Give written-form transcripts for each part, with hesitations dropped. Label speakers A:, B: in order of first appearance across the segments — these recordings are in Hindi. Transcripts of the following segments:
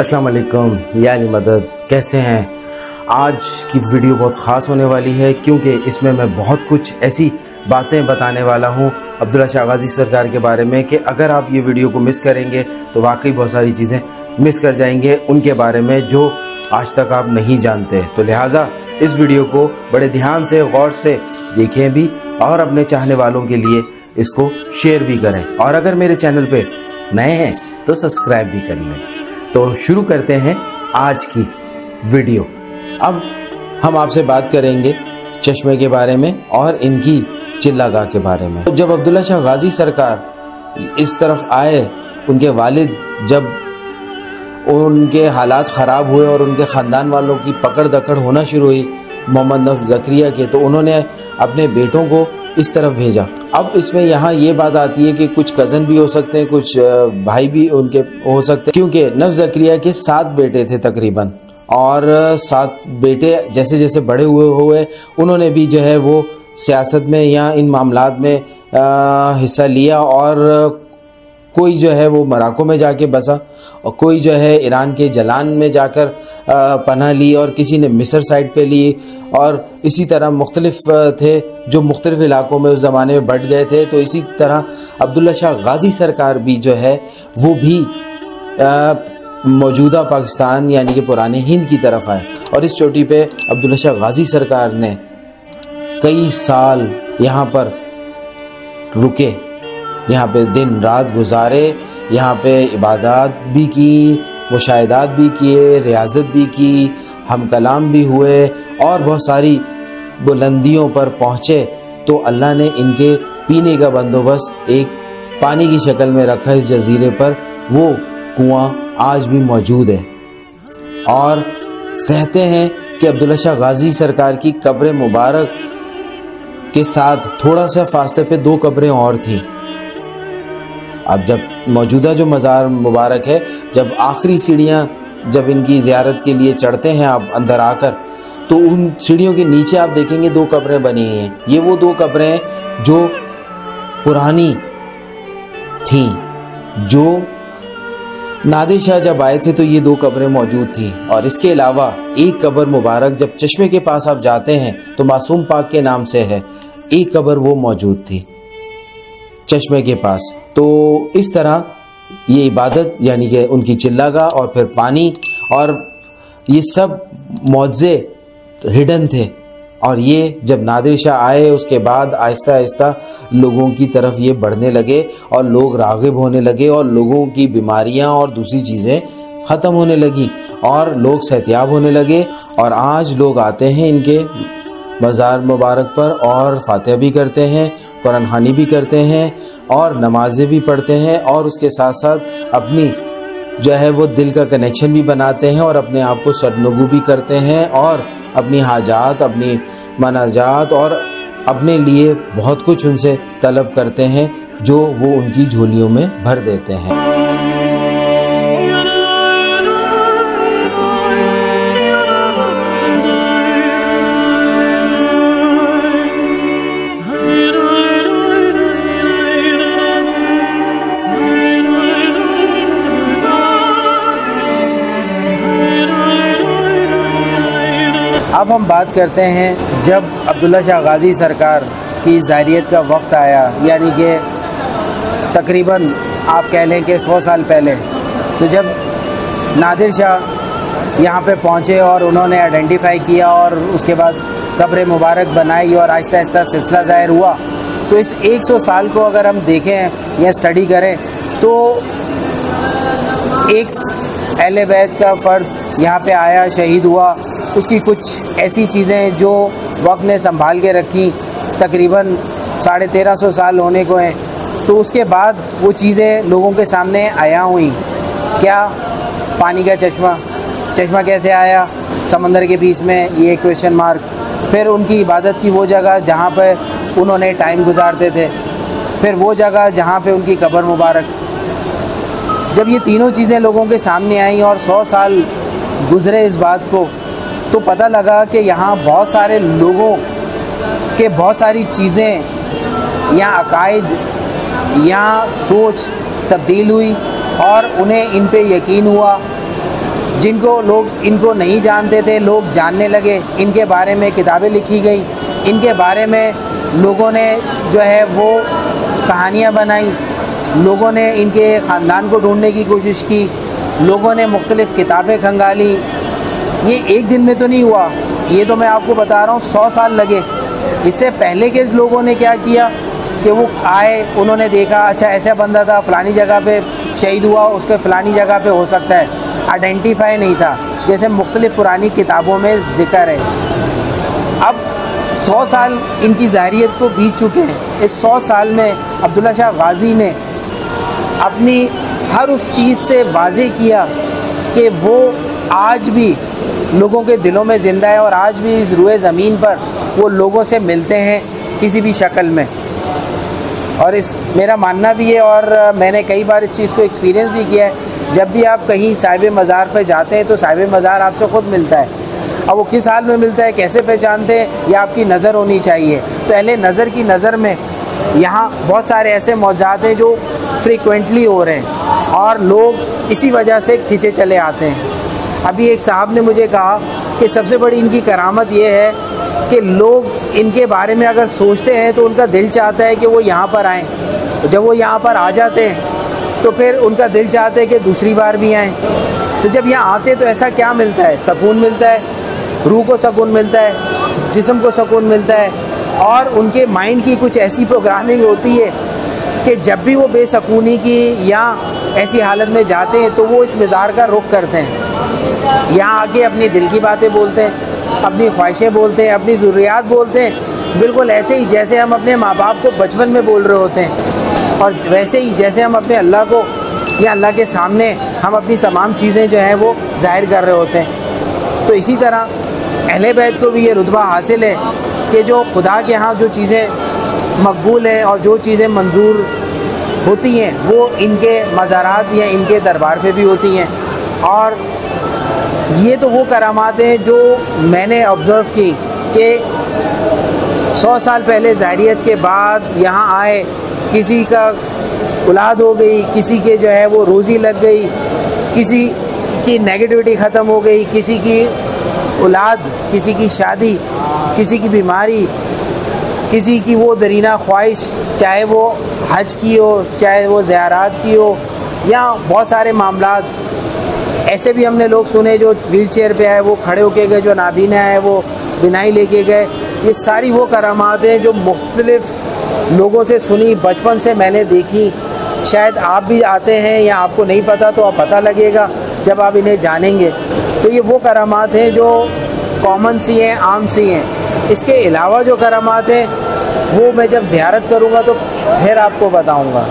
A: अस्सलाम वालेकुम, यानी मदद। कैसे हैं? आज की वीडियो बहुत ख़ास होने वाली है क्योंकि इसमें मैं बहुत कुछ ऐसी बातें बताने वाला हूं अब्दुल्ला शाह गाज़ी सरकार के बारे में कि अगर आप ये वीडियो को मिस करेंगे तो वाकई बहुत सारी चीज़ें मिस कर जाएंगे उनके बारे में जो आज तक आप नहीं जानते। तो लिहाजा इस वीडियो को बड़े ध्यान से गौर से देखें भी और अपने चाहने वालों के लिए इसको शेयर भी करें, और अगर मेरे चैनल पे नए हैं तो सब्सक्राइब भी कर लें। तो शुरू करते हैं आज की वीडियो। अब हम आपसे बात करेंगे चश्मे के बारे में और इनकी चिल्लागाह के बारे में। जब अब्दुल्ला शाह गाज़ी सरकार इस तरफ आए, उनके वालिद जब उनके हालात ख़राब हुए और उनके ख़ानदान वालों की पकड़ दकड़ होना शुरू हुई मोहम्मद नफ्स ज़करिया के, तो उन्होंने अपने बेटों को इस तरफ भेजा। अब इसमें यहाँ ये बात आती है कि कुछ कज़न भी हो सकते हैं, कुछ भाई भी उनके हो सकते हैं, क्योंकि नफ्स ज़करिया के 7 बेटे थे तकरीबन, और 7 बेटे जैसे जैसे बड़े हुए उन्होंने भी जो है वो सियासत में या इन मामलात में हिस्सा लिया, और कोई जो है वो मोरक्को में जाके बसा, और कोई जो है ईरान के जलान में जाकर पनाह ली, और किसी ने मिस्र साइड पे ली, और इसी तरह मुख्तलिफ थे जो मुख्तलिफ इलाकों में उस ज़माने में बढ़ गए थे। तो इसी तरह अब्दुल्ला शाह गाज़ी सरकार भी जो है वो भी मौजूदा पाकिस्तान यानी कि पुराने हिंद की तरफ आए, और इस चोटी पे अब्दुल्ला शाह गाज़ी सरकार ने कई साल यहाँ पर रुके, यहाँ पे दिन रात गुजारे, यहाँ पे इबादत भी की, मुशाहिदात भी किए, रियाजत भी की, हम कलाम भी हुए और बहुत सारी बुलंदियों पर पहुँचे। तो अल्लाह ने इनके पीने का बंदोबस्त एक पानी की शक्ल में रखा इस जजीरे पर। वो कुआं आज भी मौजूद है, और कहते हैं कि अब्दुल्ला शाह गाज़ी सरकार की कब्र मुबारक के साथ थोड़ा सा फासले पे 2 कब्रें और थीं। अब जब मौजूदा जो मज़ार मुबारक है, जब आखिरी सीढ़ियाँ जब इनकी ज़ियारत के लिए चढ़ते हैं आप अंदर आकर, तो उन सीढ़ियों के नीचे आप देखेंगे 2 कब्रें बनी हुई हैं। ये वो 2 कब्रें हैं जो पुरानी थीं, जो नादिर शाह जब आए थे तो ये 2 कब्रें मौजूद थीं। और इसके अलावा एक कब्र मुबारक जब चश्मे के पास आप जाते हैं तो मासूम पाक के नाम से है, एक कब्र वो मौजूद थी चश्मे के पास। तो इस तरह ये इबादत यानी कि उनकी चिल्लागाह और फिर पानी और ये सब मौज़े हिडन थे, और ये जब नादिर शाह आए उसके बाद आहिस्ता आहिस्ता लोगों की तरफ ये बढ़ने लगे, और लोग राग़िब होने लगे, और लोगों की बीमारियां और दूसरी चीज़ें ख़त्म होने लगी, और लोग सेहतियाब होने लगे। और आज लोग आते हैं इनके मज़ार मुबारक पर और फातिहा भी करते हैं, कुरान ख़वानी भी करते हैं, और नमाज़ें भी पढ़ते हैं, और उसके साथ साथ अपनी जो है वो दिल का कनेक्शन भी बनाते हैं, और अपने आप को सरनगू भी करते हैं, और अपनी हाजात, अपनी मनाजात और अपने लिए बहुत कुछ उनसे तलब करते हैं जो वो उनकी झोलियों में भर देते हैं। अब हम बात करते हैं जब अब्दुल्ला शाह गाज़ी सरकार की ज़ायरियत का वक्त आया, यानी कि तकरीबन आप कह लें कि 100 साल पहले। तो जब नादिर शाह यहाँ पे पहुँचे और उन्होंने आइडेंटिफाई किया और उसके बाद कब्र मुबारक बनाई और आहिस्ता आहिस्ता सिलसिला ज़ाहिर हुआ, तो इस 100 साल को अगर हम देखें या स्टडी करें तो एक अहले बैत का फ़र्द यहाँ पे आया, शहीद हुआ, उसकी कुछ ऐसी चीज़ें जो वक्त ने संभाल के रखी, तकरीबन 1350 साल होने को हैं, तो उसके बाद वो चीज़ें लोगों के सामने आया हुई। क्या? पानी का चश्मा कैसे आया समंदर के बीच में, ये क्वेश्चन मार्क। फिर उनकी इबादत की वो जगह जहाँ पर उन्होंने टाइम गुजारते थे, फिर वो जगह जहाँ पे उनकी कब्र मुबारक। जब ये तीनों चीज़ें लोगों के सामने आईं और 100 साल गुज़रे इस बात को, तो पता लगा कि यहाँ बहुत सारे लोगों के बहुत सारी चीज़ें या अकायद या सोच तब्दील हुई और उन्हें इन पे यकीन हुआ
B: जिनको लोग इनको नहीं जानते थे, लोग जानने लगे, इनके बारे में किताबें लिखी गई, इनके बारे में लोगों ने जो है वो कहानियाँ बनाई, लोगों ने इनके ख़ानदान को ढूंढने की कोशिश की, लोगों ने मुख्तलिफ़ किताबें खंगाली। ये एक दिन में तो नहीं हुआ, ये तो मैं आपको बता रहा हूँ 100 साल लगे। इससे पहले के लोगों ने क्या किया कि वो आए, उन्होंने देखा अच्छा ऐसा बंदा था फ़लानी जगह पे शहीद हुआ, उसके फ़लानी जगह पे हो सकता है, आइडेंटिफाई नहीं था, जैसे मुख्तलिफ़ पुरानी किताबों में ज़िक्र है। अब 100 साल इनकी ज़ाहिरियत को बीत चुके हैं। इस 100 साल में अब्दुल्ला शाह गाज़ी ने अपनी हर उस चीज़ से वाज़े किया कि वो आज भी लोगों के दिलों में ज़िंदा है और आज भी इस रुए ज़मीन पर वो लोगों से मिलते हैं किसी भी शक्ल में। और इस मेरा मानना भी है और मैंने कई बार इस चीज़ को एक्सपीरियंस भी किया है, जब भी आप कहीं साहिब मज़ार पर जाते हैं तो साहिब मज़ार आपसे ख़ुद मिलता है। अब वो किस हाल में मिलता है, कैसे पहचानते हैं, ये आपकी नज़र होनी चाहिए। तो अहले नज़र की नज़र में यहाँ बहुत सारे ऐसे मौज़ात हैं जो फ्रीक्वेंटली हो रहे हैं और लोग इसी वजह से खींचे चले आते हैं। अभी एक साहब ने मुझे कहा कि सबसे बड़ी इनकी करामत ये है कि लोग इनके बारे में अगर सोचते हैं तो उनका दिल चाहता है कि वो यहाँ पर आएँ। जब वो यहाँ पर आ जाते हैं तो फिर उनका दिल चाहता है कि दूसरी बार भी आएँ। तो जब यहाँ आते हैं तो ऐसा क्या मिलता है, सुकून मिलता है, रूह को सुकून मिलता है, जिस्म को सुकून मिलता है और उनके माइंड की कुछ ऐसी प्रोग्रामिंग होती है कि जब भी वो बेसकूनी की या ऐसी हालत में जाते हैं तो वो इस मज़ार का रुख करते हैं। यहाँ आके अपनी दिल की बातें बोलते हैं, अपनी ख्वाहिशें बोलते हैं, अपनी ज़रूरियात बोलते हैं, बिल्कुल ऐसे ही जैसे हम अपने माँ बाप को बचपन में बोल रहे होते हैं और वैसे ही जैसे हम अपने अल्लाह को या अल्लाह के सामने हम अपनी तमाम चीज़ें जो हैं वो ज़ाहिर कर रहे होते हैं। तो इसी तरह अहले बैत को भी ये रुतबा हासिल है कि जो खुदा के यहाँ जो चीज़ें मकबूल हैं और जो चीज़ें मंजूर होती हैं वो इनके मज़ारात या इनके दरबार पे भी होती हैं। और ये तो वो करामात हैं जो मैंने ऑब्ज़र्व की कि 100 साल पहले ज़ाहिरियत के बाद यहाँ आए, किसी का औलाद हो गई, किसी के जो है वो रोज़ी लग गई, किसी की नेगेटिविटी ख़त्म हो गई, किसी की औलाद, किसी की शादी, किसी की बीमारी, किसी की वो दरीना ख्वाहिश, चाहे वो हज की हो, चाहे वो ज़ियारत की हो, या बहुत सारे मामलात ऐसे भी हमने लोग सुने जो व्हील चेयर पे आए वो खड़े होके गए, जो नाबीना है वो बिनाई लेके गए। ये सारी वो करामात हैं जो मुख्तलिफ़ लोगों से सुनी, बचपन से मैंने देखी। शायद आप भी आते हैं या आपको नहीं पता तो आप पता लगेगा जब आप इन्हें जानेंगे। तो ये वो करामात हैं जो कॉमन सी हैं, आम सी हैं। इसके अलावा जो करामात हैं वो मैं जब ज़ियारत करूँगा तो फिर आपको बताऊँगा।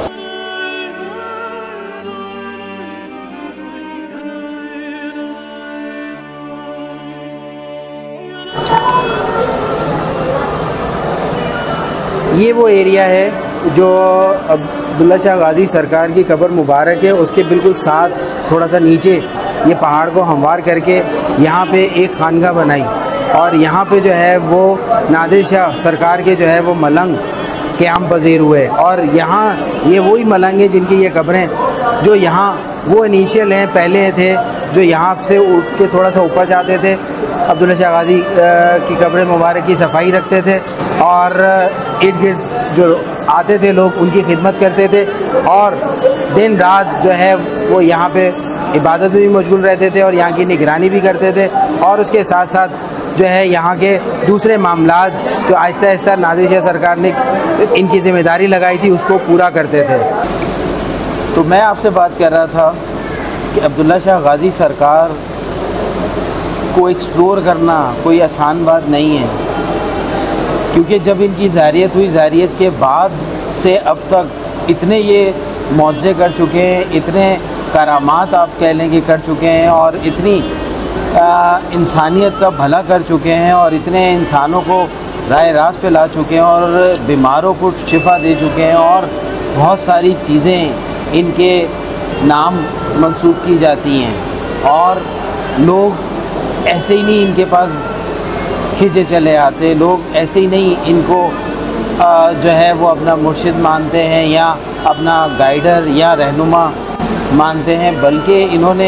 B: ये वो एरिया है जो अब्दुल्ला शाह गाज़ी सरकार की कब्र मुबारक है, उसके बिल्कुल साथ थोड़ा सा नीचे ये पहाड़ को हमवार करके यहाँ पे एक खानगा बनाई और यहाँ पे जो है वो नादिर शाह सरकार के जो है वो मलंग क़याम पज़ीर हुए। और यहाँ ये वही मलंग हैं जिनकी ये कब्रें जो यहाँ वो इनिशियल हैं, पहले थे जो यहाँ से उठ के थोड़ा सा ऊपर जाते थे, अब्दुल्ला शाह गाज़ी की कब्र मुबारक की सफाई रखते थे और इर्द गिर्द जो आते थे लोग उनकी खिदमत करते थे और दिन रात जो है वो यहाँ पे इबादत में भी मशगूल रहते थे और यहाँ की निगरानी भी करते थे और उसके साथ साथ जो है यहाँ के दूसरे मामलात जो आहिस्ता आहिस्ता नादिर शाह सरकार ने इनकी ज़िम्मेदारी लगाई थी उसको पूरा करते थे।
A: तो मैं आपसे बात कर रहा था कि अब्दुल्ला शाह गाज़ी सरकार को एक्सप्लोर करना कोई आसान बात नहीं है, क्योंकि जब इनकी ज़ाहिरियत हुई, ज़ाहिरियत के बाद से अब तक इतने ये मौज़े कर चुके हैं, इतने करामात आप कह लें कि कर चुके हैं और इतनी इंसानियत का भला कर चुके हैं और इतने इंसानों को राह रास्त पे ला चुके हैं और बीमारों को शिफा दे चुके हैं और बहुत सारी चीज़ें इनके नाम मंसूब की जाती हैं और लोग ऐसे ही नहीं इनके पास खींचे चले आते, लोग ऐसे ही नहीं इनको जो है वो अपना मुर्शिद मानते हैं या अपना गाइडर या रहनुमा मानते हैं, बल्कि इन्होंने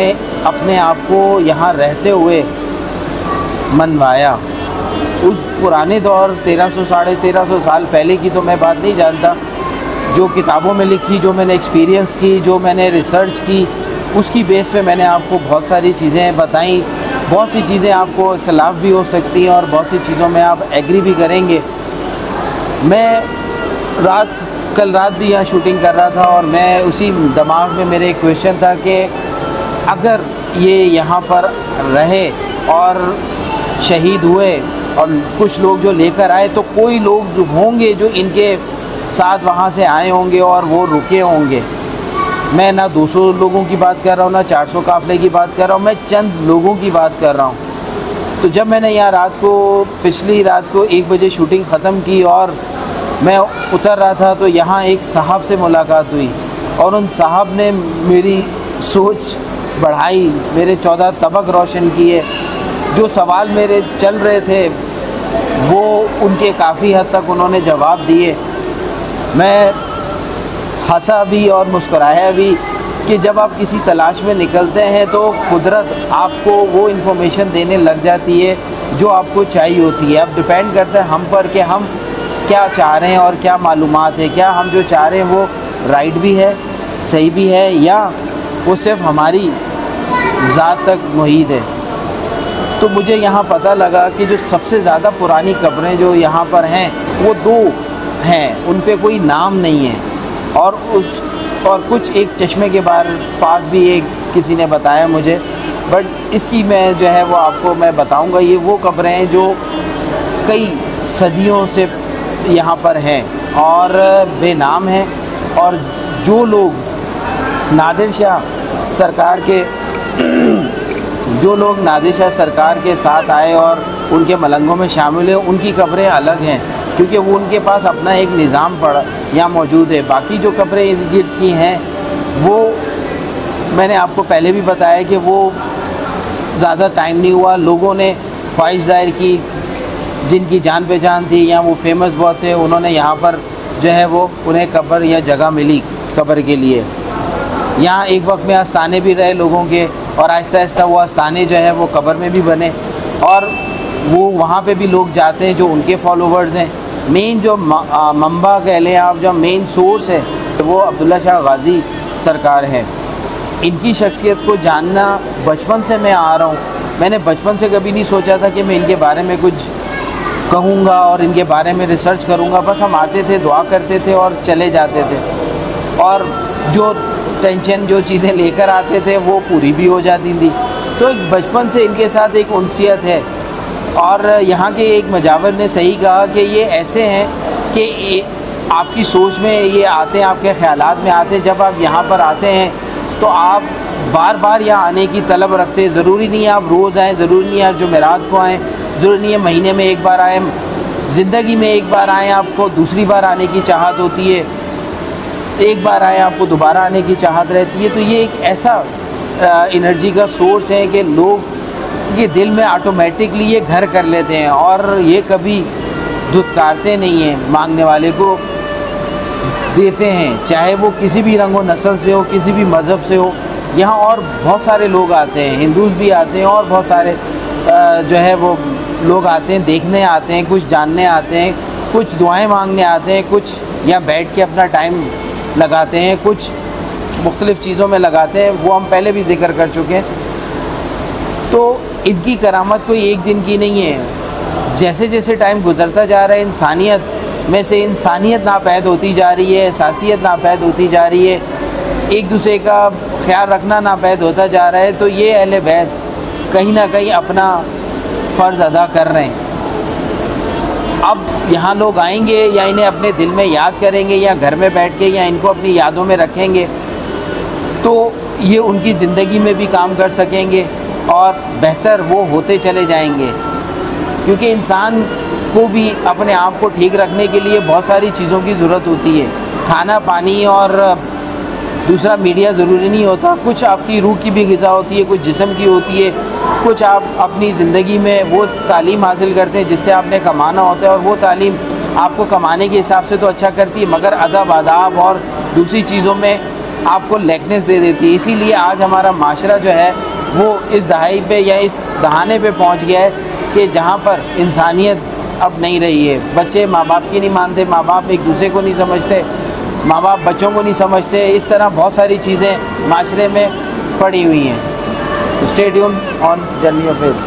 A: अपने आप को यहाँ रहते हुए मनवाया। उस पुराने दौर 1300 साढ़े 1300 साल पहले की तो मैं बात नहीं जानता, जो किताबों में लिखी, जो मैंने एक्सपीरियंस की, जो मैंने रिसर्च की, उसकी बेस पे मैंने आपको बहुत सारी चीज़ें बताई। बहुत सी चीज़ें आपको इख्तलाफ भी हो सकती हैं और बहुत सी चीज़ों में आप एग्री भी करेंगे। मैं कल रात भी यहाँ शूटिंग कर रहा था और मैं उसी दिमाग में मेरे एक क्वेश्चन था कि अगर ये यहाँ पर रहे और शहीद हुए और कुछ लोग जो लेकर आए, तो कोई लोग होंगे जो इनके साथ वहाँ से आए होंगे और वो रुके होंगे। मैं ना 200 लोगों की बात कर रहा हूँ, ना 400 काफ़िले की बात कर रहा हूँ, मैं चंद लोगों की बात कर रहा हूँ। तो जब मैंने यहाँ पिछली रात को 1 बजे शूटिंग ख़त्म की और मैं उतर रहा था, तो यहाँ एक साहब से मुलाकात हुई और उन साहब ने मेरी सोच बढ़ाई, मेरे 14 तबक रोशन किए। जो सवाल मेरे चल रहे थे वो उनके काफ़ी हद तक उन्होंने जवाब दिए। मैं हंसा भी और मुस्कुराया भी कि जब आप किसी तलाश में निकलते हैं तो कुदरत आपको वो इन्फॉर्मेशन देने लग जाती है जो आपको चाहिए होती है। अब डिपेंड करता है हम पर कि हम क्या चाह रहे हैं और क्या मालूमात है, क्या हम जो चाह रहे हैं वो राइट भी है, सही भी है, या वो सिर्फ हमारी ज़ात तक मुहीद है। तो मुझे यहाँ पता लगा कि जो सबसे ज़्यादा पुरानी कब्रें जो यहाँ पर हैं वो 2 हैं, उन पे कोई नाम नहीं है। और कुछ एक चश्मे के पास भी एक किसी ने बताया मुझे, बट इसकी मैं जो है वो आपको मैं बताऊंगा। ये वो कब्रें हैं जो कई सदियों से यहाँ पर हैं और बेनाम हैं, और जो लोग नादिर शाह सरकार के साथ आए और उनके मलंगों में शामिल हुए, उनकी कब्रें अलग हैं क्योंकि वो उनके पास अपना एक निज़ाम यहाँ मौजूद है। बाकी जो कब्रें इर्द गिर्द की हैं वो मैंने आपको पहले भी बताया कि वो ज़्यादा टाइम नहीं हुआ, लोगों ने ख्वाहिश ज़ाहिर की, जिनकी जान पहचान थी या वो फेमस बहुत थे, उन्होंने यहाँ पर जो है वो उन्हें कब्र या जगह मिली कब्र के लिए। यहाँ एक वक्त में आस्थाने भी रहे लोगों के और आहिस्ता आहिस्ता वो आस्थाने जो है वो कब्र में भी बने और वो वहाँ पे भी लोग जाते हैं जो उनके फॉलोवर्स हैं। मेन जो मंबा कह लें आप, जो मेन सोर्स है वो अब्दुल्ला शाह गाज़ी सरकार है। इनकी शख्सियत को जानना बचपन से मैं आ रहा हूँ। मैंने बचपन से कभी नहीं सोचा था कि मैं इनके बारे में कुछ कहूँगा और इनके बारे में रिसर्च करूँगा। बस हम आते थे, दुआ करते थे और चले जाते थे, और जो टेंशन जो चीज़ें लेकर आते थे वो पूरी भी हो जाती थी। तो एक बचपन से इनके साथ एक उनसियत है। और यहाँ के एक मजावर ने सही कहा कि ये ऐसे हैं कि आपकी सोच में ये आते हैं, आपके ख्यालात में आते हैं। जब आप यहाँ पर आते हैं तो आप बार बार यहाँ आने की तलब रखते हैं। ज़रूरी नहीं है आप रोज़ आएँ, ज़रूरी नहीं है आप जुमेरात को आएँ, ज़रूरी नहीं है महीने में एक बार आएँ, ज़िंदगी में एक बार आएँ आपको दूसरी बार आने की चाहत होती है, एक बार आएँ आपको दोबारा आने की चाहत रहती है। तो ये एक ऐसा एनर्जी का सोर्स है कि लोग ये दिल में ऑटोमेटिकली ये घर कर लेते हैं और ये कभी धुतकारते नहीं हैं, मांगने वाले को देते हैं, चाहे वो किसी भी रंग व नस्ल से हो, किसी भी मज़हब से हो। यहाँ और बहुत सारे लोग आते हैं, हिंदूज़ भी आते हैं और बहुत सारे जो है वो लोग आते हैं, देखने आते हैं, कुछ जानने आते हैं, कुछ दुआएं मांगने आते हैं, कुछ यहाँ बैठ के अपना टाइम लगाते हैं, कुछ मुख्तलिफ़ चीज़ों में लगाते हैं, वो हम पहले भी जिक्र कर चुके हैं। तो इनकी करामत कोई एक दिन की नहीं है। जैसे जैसे टाइम गुजरता जा रहा है, इंसानियत में से इंसानियत नापैद होती जा रही है, एहसासियत नापैद होती जा रही है, एक दूसरे का ख्याल रखना नापैद होता जा रहा है। तो ये अहले बैत कहीं ना कहीं अपना फ़र्ज़ अदा कर रहे हैं। अब यहाँ लोग आएंगे या इन्हें अपने दिल में याद करेंगे या घर में बैठ के या इनको अपनी यादों में रखेंगे, तो ये उनकी ज़िंदगी में भी काम कर सकेंगे और बेहतर वो होते चले जाएंगे। क्योंकि इंसान को भी अपने आप को ठीक रखने के लिए बहुत सारी चीज़ों की ज़रूरत होती है। खाना, पानी और दूसरा मीडिया ज़रूरी नहीं होता। कुछ आपकी रूह की भी ग़िज़ा होती है, कुछ जिस्म की होती है, कुछ आप अपनी ज़िंदगी में वो तालीम हासिल करते हैं जिससे आपने कमाना होता है, और वो तालीम आपको कमाने के हिसाब से तो अच्छा करती है मगर अदब, आदाब और दूसरी चीज़ों में आपको लैकनेस दे देती है। इसीलिए आज हमारा माशरा जो है वो इस दहाई पे या इस दहाने पे पहुंच गया है कि जहाँ पर इंसानियत अब नहीं रही है। बच्चे माँ बाप की नहीं मानते, माँ बाप एक दूसरे को नहीं समझते, माँ बाप बच्चों को नहीं समझते। इस तरह बहुत सारी चीज़ें माशरे में पड़ी हुई हैं। तो stay tune on journey of faith.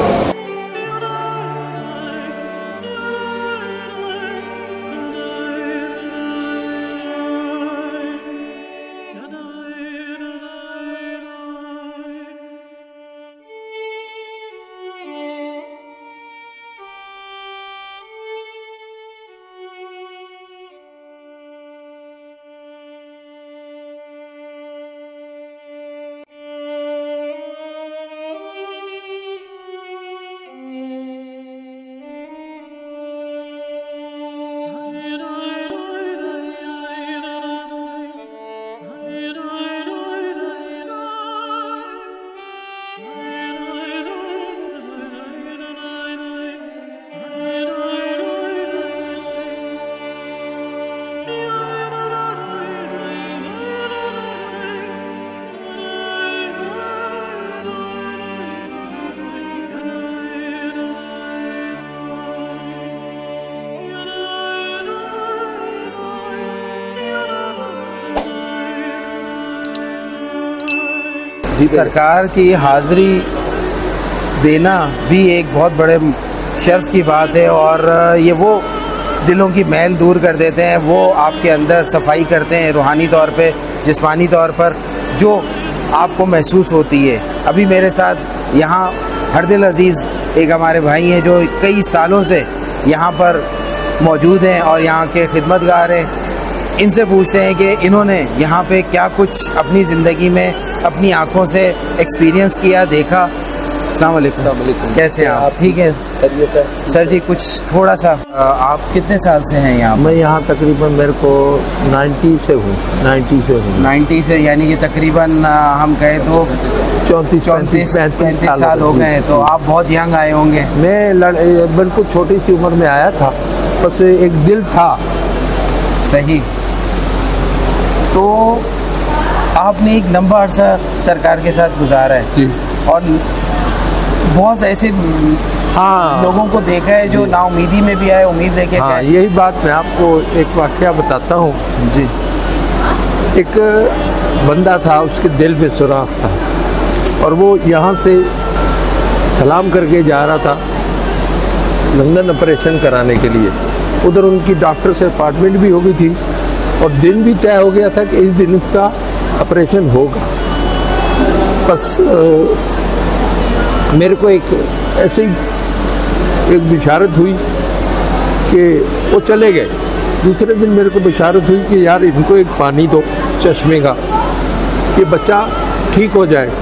A: सरकार की हाज़िरी देना भी एक बहुत बड़े शर्फ की बात है, और ये वो दिलों की मैल दूर कर देते हैं, वो आपके अंदर सफाई करते हैं रूहानी तौर पे, जिस्मानी तौर पर, जो आपको महसूस होती है। अभी मेरे साथ यहाँ हरदिल अजीज़ एक हमारे भाई हैं जो कई सालों से यहाँ पर मौजूद हैं और यहाँ के खिदमतगार हैं। इनसे पूछते हैं कि इन्होंने यहाँ पे क्या कुछ अपनी ज़िंदगी में अपनी आँखों से एक्सपीरियंस किया, देखा। अस्सलाम वालेकुम, कैसे हैं आप? ठीक है सर जी। कुछ थोड़ा सा, आप कितने साल से हैं यहाँ?
C: मैं यहाँ तकरीबन मेरे को 90 से हूँ।
B: 90 से, यानी कि तकरीबन हम कहें तो 34-35 साल हो गए हैं। तो आप बहुत यंग आए होंगे।
C: मैं बिल्कुल छोटी सी उम्र में आया था, बस एक दिल था।
B: सही। तो आपने एक लंबा अर्सा सरकार के साथ गुजारा है
C: जी,
B: और बहुत ऐसे लोगों को देखा है जो नाउमीदी में भी आए, उम्मीद लेके गए।
C: यही बात मैं आपको एक वाकया बताता हूँ
B: जी।
C: एक बंदा था, उसके दिल में सुराख था और वो यहाँ से सलाम करके जा रहा था लंदन ऑपरेशन कराने के लिए। उधर उनकी डॉक्टर से अपॉइंटमेंट भी हो गई थी और दिन भी तय हो गया था कि इस दिन उसका ऑपरेशन होगा। बस मेरे को एक ऐसे ही एक बिशारत हुई कि वो चले गए। दूसरे दिन मेरे को बिशारत हुई कि यार इनको एक पानी दो चश्मे का, ये बच्चा ठीक हो जाए।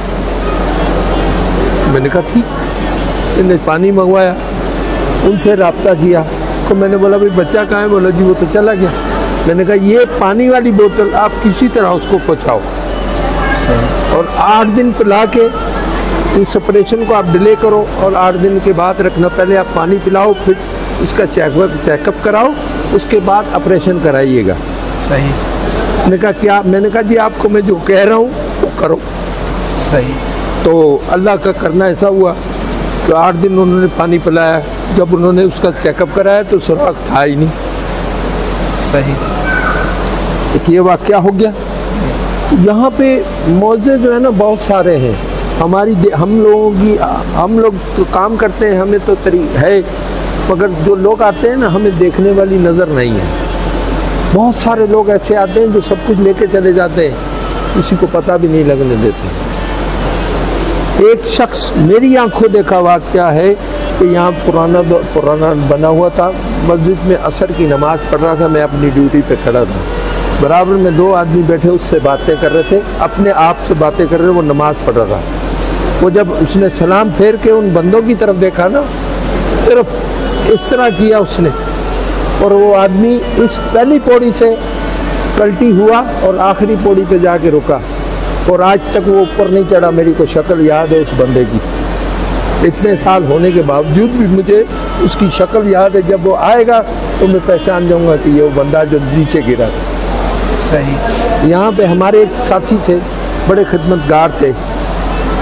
C: मैंने कहा ठीक। इन्हें पानी मंगवाया, उनसे रब्ता किया, तो मैंने बोला भाई बच्चा कहाँ है? बोला जी वो तो चला गया। मैंने कहा ये पानी वाली बोतल आप किसी तरह उसको पहुँचाओ और 8 दिन पिला के इस ऑपरेशन को आप डिले करो और 8 दिन के बाद रखना। पहले आप पानी पिलाओ, फिर इसका चेकअप कराओ, उसके बाद ऑपरेशन कराइएगा।
B: सही।
C: मैंने कहा क्या? मैंने कहा जी आपको मैं जो कह रहा हूँ वो करो।
B: सही।
C: तो अल्लाह का करना ऐसा हुआ कि 8 दिन उन्होंने पानी पिलाया। जब उन्होंने उसका चेकअप कराया तो सुराख था ही नहीं।
B: सही।
C: एक ये वाकया हो गया। यहाँ पे मौजे जो है ना बहुत सारे हैं। हम लोग तो काम करते हैं, हमें तो है, मगर जो लोग आते हैं ना हमें देखने वाली नज़र नहीं है। बहुत सारे लोग ऐसे आते हैं जो सब कुछ लेके चले जाते हैं, किसी को पता भी नहीं लगने देते। एक शख्स मेरी आंखों देखा वाकया है कि यहाँ पुराना बना हुआ था, मस्जिद में असर की नमाज़ पढ़ रहा था, मैं अपनी ड्यूटी पे खड़ा था। बराबर में 2 आदमी बैठे उससे बातें कर रहे थे, अपने आप से बातें कर रहे, वो नमाज़ पढ़ रहा था। वो जब उसने सलाम फेर के उन बंदों की तरफ देखा ना, सिर्फ इस तरह किया उसने, और वो आदमी इस पहली पौड़ी से पलटी हुआ और आखिरी पौड़ी पे जाके रुका, और आज तक वो ऊपर नहीं चढ़ा। मेरी को शक्ल याद है उस बंदे की, इतने साल होने के बावजूद भी मुझे उसकी शक्ल याद है। जब वो आएगा तो मैं पहचान जाऊंगा कि ये वो बंदा जो नीचे गिरा था।
B: सही।
C: यहाँ पे हमारे एक साथी थे, बड़े खिदमतगार थे,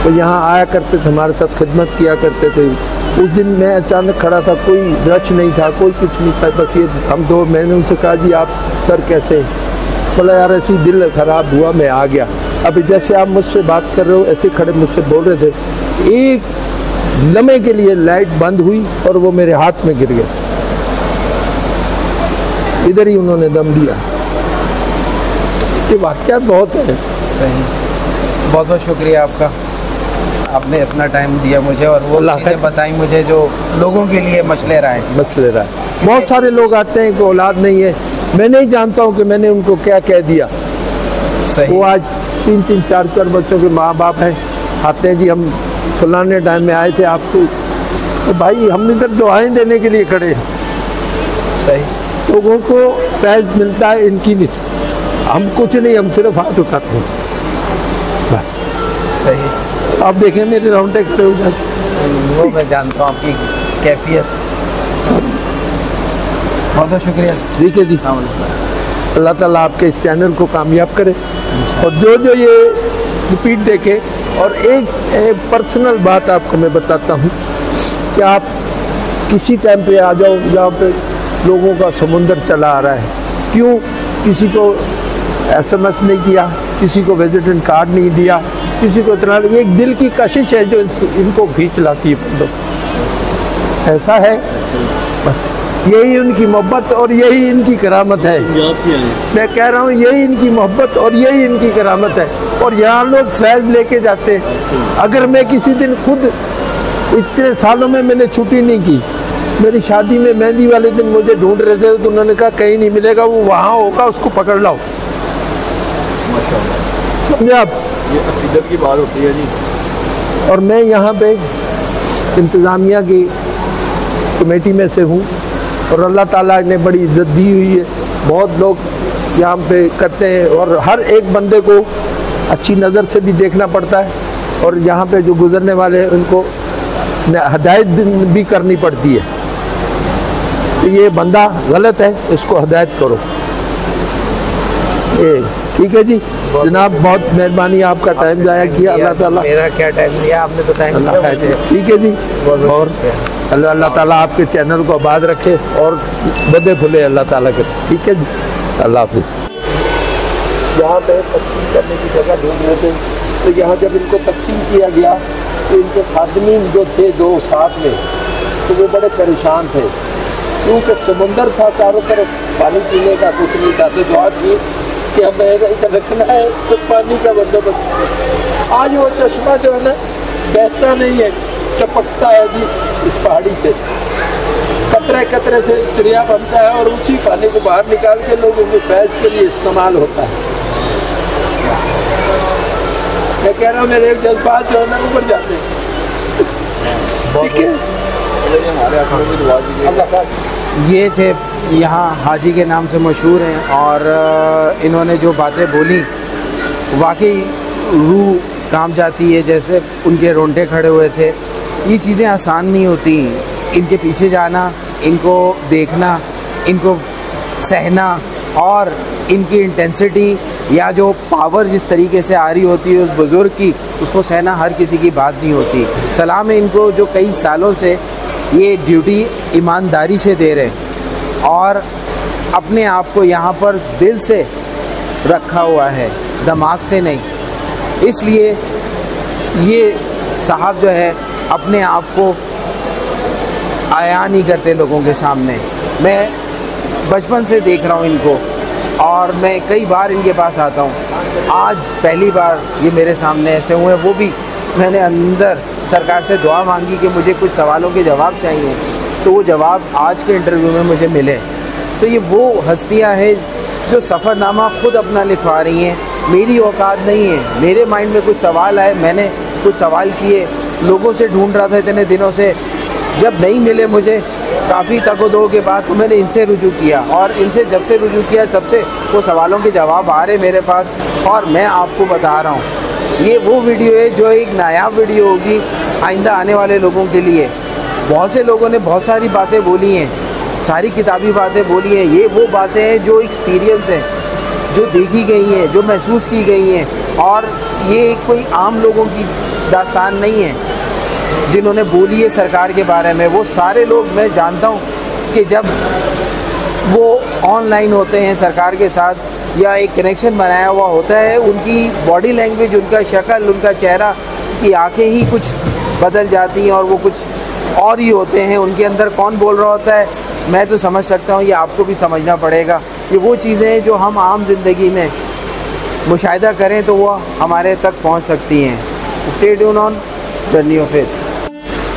C: वो यहाँ आया करते थे, हमारे साथ खिदमत किया करते थे। उस दिन मैं अचानक खड़ा था, कोई रश नहीं था, कोई कुछ नहीं था, बस ये हम दो। मैंने उनसे कहा जी आप सर कैसे? बोला यार ऐसी दिल ख़राब हुआ, मैं आ गया। अभी जैसे आप मुझसे बात कर रहे हो ऐसे खड़े मुझसे बोल रहे थे, एक लम्हे के लिए लाइट बंद हुई और वो मेरे हाथ में गिर गया, इधर ही उन्होंने दम दिया। ये वाक़यात बहुत है।
B: सही, बहुत बहुत शुक्रिया आपका, आपने अपना टाइम दिया मुझे और वो चीज़ें बताई मुझे जो लोगों के लिए मसले रहा है।
C: बहुत सारे लोग आते हैं कि औलाद नहीं है, मैं नहीं जानता हूँ कि मैंने उनको क्या कह दिया।
B: सही।
C: वो आज 3-3, 4-4 बच्चों के माँ बाप हैं, आते हैं जी हम फलाने टाइम में आए थे आपसे, तो भाई हम इधर दुआएं देने के लिए खड़े हैं।
B: सही।
C: लोगों को फैज़ मिलता है इनकी नहीं, हम कुछ नहीं, हम सिर्फ हाथ उठाते हैं बस।
B: सही।
C: आप देखें मेरे राउंडे खड़े हो जाते,
B: वो मैं जानता हूँ आपकी कैफियत। बहुत बहुत शुक्रिया।
C: ठीक है जी, अल्लाह ताला आपके इस चैनल को कामयाब करे और जो ये रिपीट देखे। और एक पर्सनल बात आपको मैं बताता हूँ कि आप किसी टाइम पे आ जाओ जहाँ पे लोगों का समुंदर चला आ रहा है, क्यों किसी को SMS नहीं किया, किसी को विजिटिंग कार्ड नहीं दिया, किसी को इतना, एक दिल की कशिश है जो इनको खींच लाती है बंदों। ऐसा है बस, यही उनकी मोहब्बत और यही इनकी करामत है। मैं कह रहा हूँ यही इनकी मोहब्बत और यही इनकी करामत है। और यहाँ लोग फैज़ लेके जाते हैं। अगर मैं किसी दिन खुद, इतने सालों में मैंने छुट्टी नहीं की, मेरी शादी में मेहंदी वाले दिन मुझे ढूंढ रहे थे तो उन्होंने कहा कहीं नहीं मिलेगा, वो वहाँ होगा, उसको पकड़ लाओ। समझे आप?
D: ये अकीदत की बात होती है जी।
C: और मैं यहाँ पे इंतज़ामिया की कमेटी में से हूँ और अल्लाह ताला ने बड़ी इज्जत दी हुई है। बहुत लोग यहाँ पे करते हैं और हर एक बंदे को अच्छी नज़र से भी देखना पड़ता है और यहाँ पे जो गुज़रने वाले हैं उनको हदायत भी करनी पड़ती है। तो ये बंदा गलत है, इसको हदायत करो। ठीक है जी जनाब, बहुत मेहरबानी, आपका टाइम ज़ाया किया। अल्लाह ताला,
B: मेरा क्या टाइम लिया आपने, तो टाइम दिया।
C: ठीक है जी, और अल्लाह ताला आपके चैनल को आबाद रखे और बदे फुले अल्लाह ताला के। ठीक है जी, अल्लाह हाफिज़। यहाँ पे तकसीम करने की जगह ढूंढ रहे थे, तो यहाँ जब इनको तकसीम किया गया तो इनके खादमीन जो थे दो साथ में, तो वो बड़े परेशान थे क्योंकि समुंदर था चारों तरफ, पानी पीने का कुछ नहीं था। तो दुआ की कि हमें इधर रखना है तो पानी का बंदोबस्त। आज वो चश्मा जो है ना बहता नहीं है, चपकता है जी इस पहाड़ी से, कतरे कतरे से दरिया बनता है और उसी पानी को बाहर निकाल के लोगों के फैज़ के लिए इस्तेमाल होता है। मैं कह रहा हूँ मेरे जज्बात जो है ना ऊपर जाते हैं। ठीक है,
B: ये थे यहाँ हाजी के नाम से मशहूर हैं और इन्होंने जो बातें बोली वाकई रूह काम जाती है, जैसे उनके रोंगटे खड़े हुए थे। ये चीज़ें आसान नहीं होती, इनके पीछे जाना, इनको देखना, इनको सहना और इनकी इंटेंसिटी या जो पावर जिस तरीके से आ रही होती है उस बुज़ुर्ग की, उसको सहना हर किसी की बात नहीं होती। सलाम है इनको जो कई सालों से ये ड्यूटी ईमानदारी से दे रहे और अपने आप को यहाँ पर दिल से रखा हुआ है, दिमाग से नहीं। इसलिए ये साहब जो है अपने आप को आया नहीं करते लोगों के सामने। मैं बचपन से देख रहा हूँ इनको और मैं कई बार इनके पास आता हूँ। आज पहली बार ये मेरे सामने ऐसे हुए, वो भी मैंने अंदर सरकार से दुआ मांगी कि मुझे कुछ सवालों के जवाब चाहिए, तो वो जवाब आज के इंटरव्यू में मुझे मिले। तो ये वो हस्तियाँ हैं जो सफ़रनामा ख़ुद अपना लिखवा रही हैं। मेरी औकात नहीं है, मेरे माइंड में कुछ सवाल आए, मैंने कुछ सवाल किए, लोगों से ढूंढ रहा था इतने दिनों से, जब नहीं मिले मुझे काफ़ी तको-दो के बाद तो मैंने इनसे रुजू किया और इनसे जब से रुजू किया तब से वो सवालों के जवाब आ रहे मेरे पास और मैं आपको बता रहा हूँ। ये वो वीडियो है जो एक नायाब वीडियो होगी आइंदा आने वाले लोगों के लिए। बहुत से लोगों ने बहुत सारी बातें बोली हैं, सारी किताबी बातें बोली हैं, ये वो बातें हैं जो एक्सपीरियंस हैं, जो देखी गई हैं, जो महसूस की गई हैं और ये कोई आम लोगों की दास्तान नहीं है जिन्होंने बोली है सरकार के बारे में। वो सारे लोग मैं जानता हूँ कि जब वो ऑनलाइन होते हैं सरकार के साथ या एक कनेक्शन बनाया हुआ होता है, उनकी बॉडी लैंग्वेज, उनका शक्ल, उनका चेहरा की आंखें ही कुछ बदल जाती हैं और वो कुछ और ही होते हैं। उनके अंदर कौन बोल रहा होता है मैं तो समझ सकता हूँ, ये आपको भी समझना पड़ेगा। ये वो चीज़ें हैं जो हम आम जिंदगी में मुशाहिदा करें तो वो हमारे तक पहुँच सकती हैं। Stay tune on journey of faith.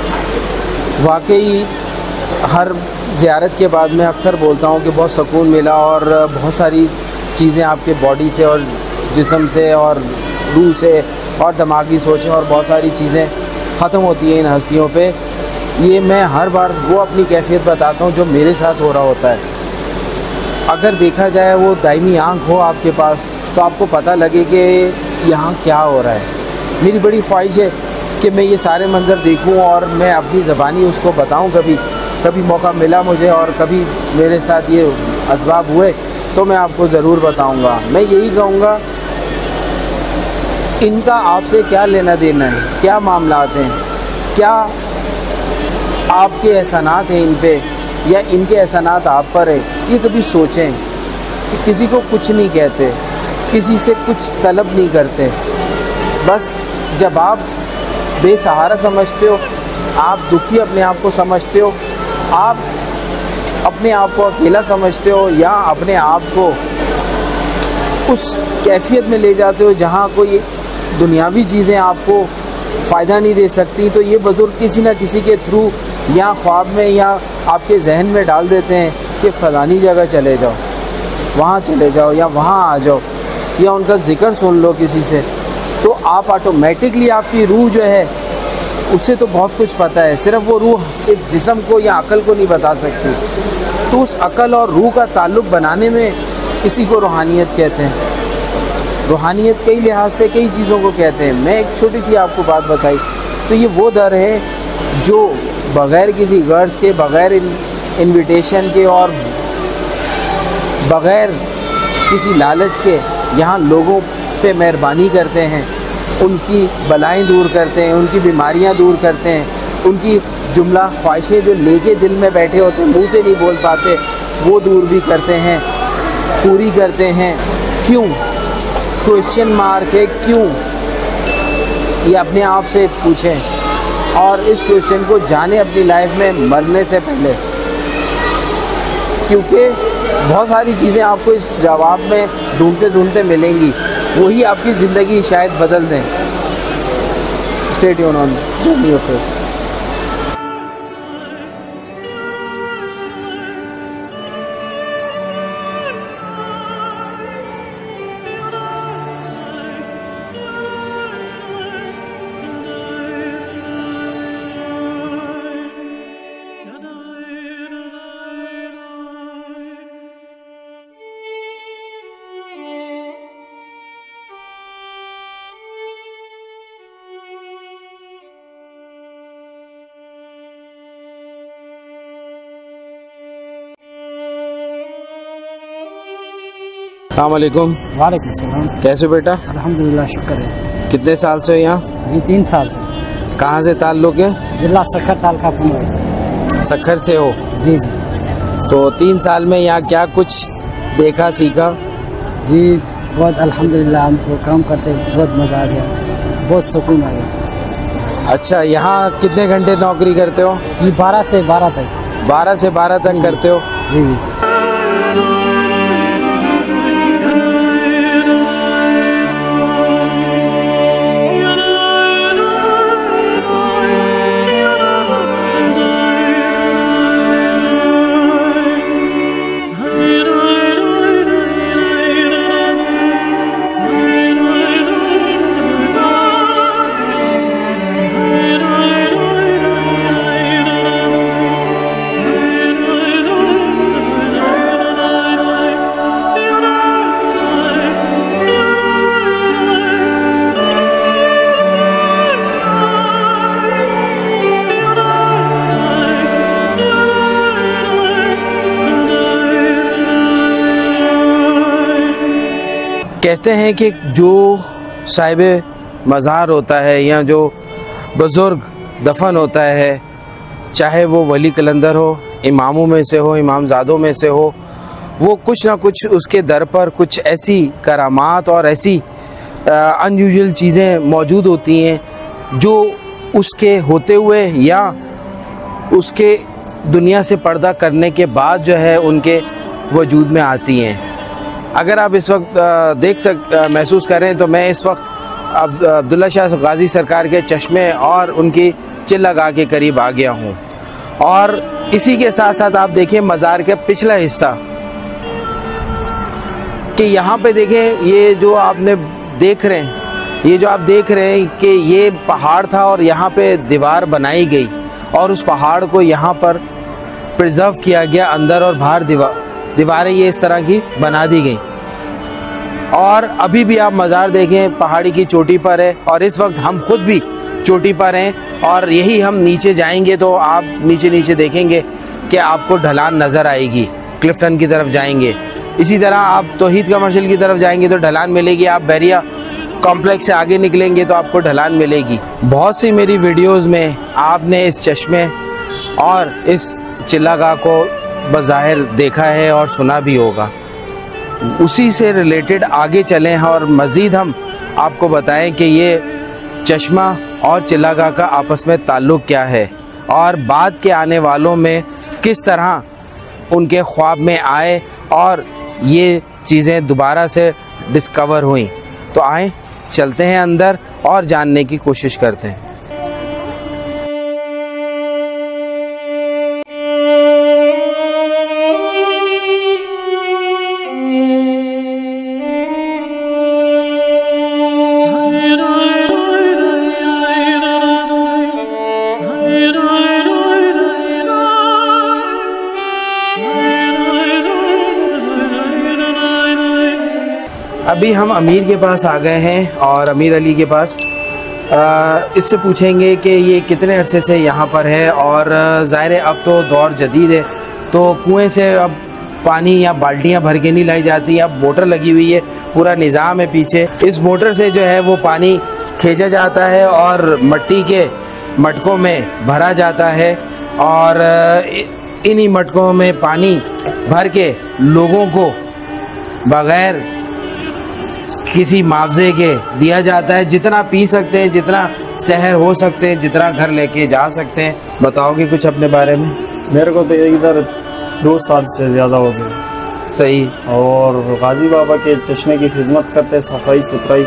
B: वाकई हर ज़ियारत के बाद मैं अक्सर बोलता हूँ कि बहुत सुकून मिला और बहुत सारी चीज़ें आपके बॉडी से और जिस्म से और रूह से और दिमागी सोचें और बहुत सारी चीज़ें ख़त्म होती हैं इन हस्तियों पे। ये मैं हर बार वो अपनी कैफियत बताता हूँ जो मेरे साथ हो रहा होता है। अगर देखा जाए वो दायमी आँख हो आपके पास तो आपको पता लगे कि यहाँ क्या हो रहा है। मेरी बड़ी ख्वाहिश है कि मैं ये सारे मंज़र देखूँ और मैं अपनी ज़बानी उसको बताऊँ। कभी मौका मिला मुझे और कभी मेरे साथ ये असबाब हुए तो मैं आपको ज़रूर बताऊँगा। मैं यही कहूँगा, इनका आपसे क्या लेना देना है, क्या मामलात हैं, क्या आपके एहसानात हैं इन पे या इनके एहसानात आप पर है। ये कभी सोचें कि किसी को कुछ नहीं कहते, किसी से कुछ तलब नहीं करते। बस जब आप बेसहारा समझते हो, आप दुखी अपने आप को समझते हो, आप अपने आप को अकेला समझते हो या अपने आप को उस कैफियत में ले जाते हो जहाँ कोई दुनियावी चीज़ें आपको फ़ायदा नहीं दे सकती, तो ये बुज़ुर्ग किसी न किसी के थ्रू या ख्वाब में या आपके जहन में डाल देते हैं कि फ़लानी जगह चले जाओ, वहाँ चले जाओ या वहाँ आ जाओ या उनका ज़िक्र सुन लो किसी से। तो आप ऑटोमेटिकली आपकी रूह जो है उससे तो बहुत कुछ पता है, सिर्फ वो रूह इस जिस्म को या अक़ल को नहीं बता सकती। तो उस अक़ल और रूह का ताल्लुक़ बनाने में इसी को रूहानियत कहते हैं। रूहानियत कई लिहाज से कई चीज़ों को कहते हैं। मैं एक छोटी सी आपको बात बताई तो ये वो दर है जो बग़ैर किसी गर्ज के, बग़ैर इनविटेशन के और बग़ैर किसी लालच के यहाँ लोगों पे मेहरबानी करते हैं, उनकी बलाएं दूर करते हैं, उनकी बीमारियां दूर करते हैं, उनकी जुमला ख्वाहिशें जो लेके दिल में बैठे होते हैं, मुंह से नहीं बोल पाते, वो दूर भी करते हैं, पूरी करते हैं। क्यों? क्वेश्चन मार्क है क्यों, ये अपने आप से पूछें और इस क्वेश्चन को जाने अपनी लाइफ में मरने से पहले, क्योंकि बहुत सारी चीज़ें आपको इस जवाब में ढूंढते ढूंढते मिलेंगी, वही आपकी ज़िंदगी शायद बदल दें। Stay tune on journey of faith.
A: अस्सलाम वालेकुम।
E: वालेकुम सलाम।
A: कैसे बेटा?
E: अल्हम्दुलिल्लाह, शुक्र है
A: कितने साल से हो यहाँ?
E: जी 3 साल से।
A: कहाँ से ताल्लुक़ है?
E: जिला सखर तालका पुनौर।
A: सखर से हो?
E: जी जी
A: तो 3 साल में यहाँ क्या कुछ देखा सीखा?
E: जी बहुत अल्हम्दुलिल्लाह, हमको काम करते बहुत मज़ा आ गया, बहुत सुकून आ गया।
A: अच्छा, यहाँ कितने घंटे नौकरी करते हो?
E: जी 12 से 12 तक।
A: 12 से 12 तक करते हो?
E: जी जी।
A: कहते हैं कि जो साहिब मज़ार होता है या जो बुज़ुर्ग दफन होता है, चाहे वो वली कलंदर हो, इमामों में से हो, इमामज़ादों में से हो, वो कुछ ना कुछ उसके दर पर कुछ ऐसी करामात और ऐसी अनयूजुअल चीज़ें मौजूद होती हैं जो उसके होते हुए या उसके दुनिया से पर्दा करने के बाद जो है उनके वजूद में आती हैं। अगर आप इस वक्त महसूस करें तो मैं इस वक्त अब्दुल्ला शाह गाजी सरकार के चश्मे और उनकी चिल्लागाह के करीब आ गया हूँ। और इसी के साथ साथ आप देखें मज़ार का पिछला हिस्सा कि यहाँ पे देखें, ये जो आपने देख रहे हैं, ये जो आप देख रहे हैं कि ये पहाड़ था और यहाँ पे दीवार बनाई गई और उस पहाड़ को यहाँ पर प्रिजर्व किया गया, अंदर और बाहर दीवारें ये इस तरह की बना दी गई। और अभी भी आप मज़ार देखें पहाड़ी की चोटी पर है और इस वक्त हम खुद भी चोटी पर हैं और यही हम नीचे जाएंगे तो आप नीचे देखेंगे कि आपको ढलान नज़र आएगी। क्लिफ्टन की तरफ जाएंगे, इसी तरह आप तौहीद कमर्शियल की तरफ जाएंगे तो ढलान मिलेगी, आप बैरिया कॉम्प्लेक्स से आगे निकलेंगे तो आपको ढलान मिलेगी। बहुत सी मेरी वीडियोस में आपने इस चश्मे और इस चिल्लागाह को बज़ाहिर देखा है और सुना भी होगा। उसी से रिलेटेड आगे चलें और मज़ीद हम आपको बताएं कि ये चश्मा और चिल्लागाह का आपस में ताल्लुक़ क्या है और बाद के आने वालों में किस तरह उनके ख्वाब में आए और ये चीज़ें दोबारा से डिस्कवर हुई। तो आए चलते हैं अंदर और जानने की कोशिश करते हैं। अभी हम अमीर के पास आ गए हैं और अमीर अली के पास इससे पूछेंगे कि ये कितने अरसे से यहाँ पर है और ज़ाहिर है अब तो दौर जदीद है तो कुएं से अब पानी या बाल्टियाँ भर के नहीं लाई जाती, अब मोटर लगी हुई है, पूरा निज़ाम है पीछे। इस मोटर से जो है वो पानी खींचा जाता है और मिट्टी के मटकों में भरा जाता है और इन्हीं मटकों में पानी भर के लोगों को बग़ैर किसी मुआवजे के दिया जाता है, जितना पी सकते हैं, जितना शहर हो सकते हैं, जितना घर लेके जा सकते हैं। बताओगे कुछ अपने बारे में?
D: मेरे को तो इधर 2 साल से ज़्यादा हो गए।
A: सही।
D: और गाजी बाबा के चश्मे की खिदमत करते हैं, सफाई सुथराई,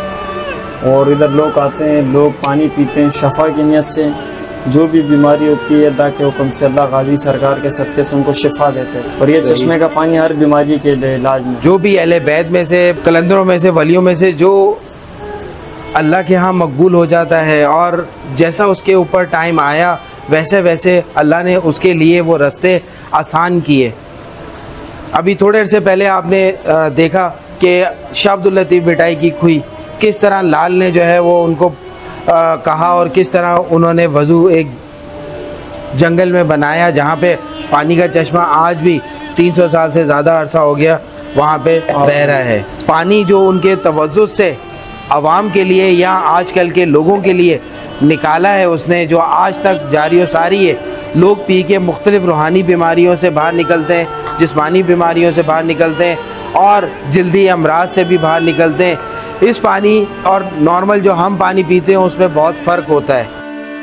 D: और इधर लोग आते हैं, लोग पानी पीते हैं शफा की नियत से। जो भी बीमारी होती है अल्लाह के हुक्म से अल्लाह गाजी सरकार के सदक़े से उनको शिफा देते हैं। और ये चश्मे का पानी हर बीमारी के इलाज में, जो भी
A: अहले बैत में से, कलंदरों में से, वलियों में से जो अल्लाह के यहाँ मकबूल हो जाता है और जैसा उसके ऊपर टाइम आया वैसे वैसे अल्लाह ने उसके लिए वो रास्ते आसान किए। अभी थोड़े अरसे पहले आपने देखा कि शाह अब्दुल लतीफ़ बिटाई की खुई किस तरह लाल ने जो है वो उनको कहा और किस तरह उन्होंने वज़ू एक जंगल में बनाया जहाँ पे पानी का चश्मा आज भी 300 साल से ज़्यादा अरसा हो गया वहाँ पे बह रहा है। पानी जो उनके तवज्जुह से आवाम के लिए या आजकल के लोगों के लिए निकाला है उसने, जो आज तक जारी व सारी है। लोग पी के मुख्तलिफ रूहानी बीमारियों से बाहर निकलते हैं, जिस्मानी बीमारियों से बाहर निकलते हैं और जल्दी अमराज से भी बाहर निकलते हैं। इस पानी और नॉर्मल जो हम पानी पीते हैं उसमें बहुत फ़र्क होता है।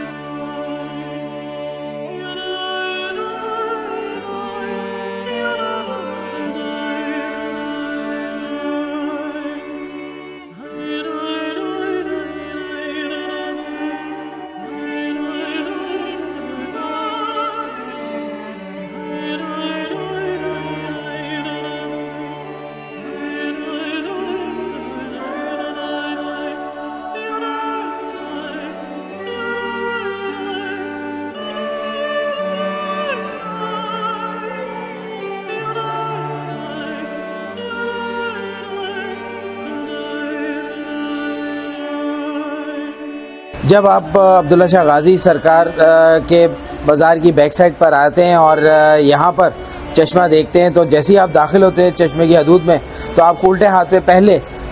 A: जब आप अब्दुल्ला शाह गाजी सरकार के बाज़ार की बैक साइड पर आते हैं और यहाँ पर चश्मा देखते हैं तो जैसे ही आप दाखिल होते हैं चश्मे की हदूद में तो आपको उल्टे हाथ पे पहले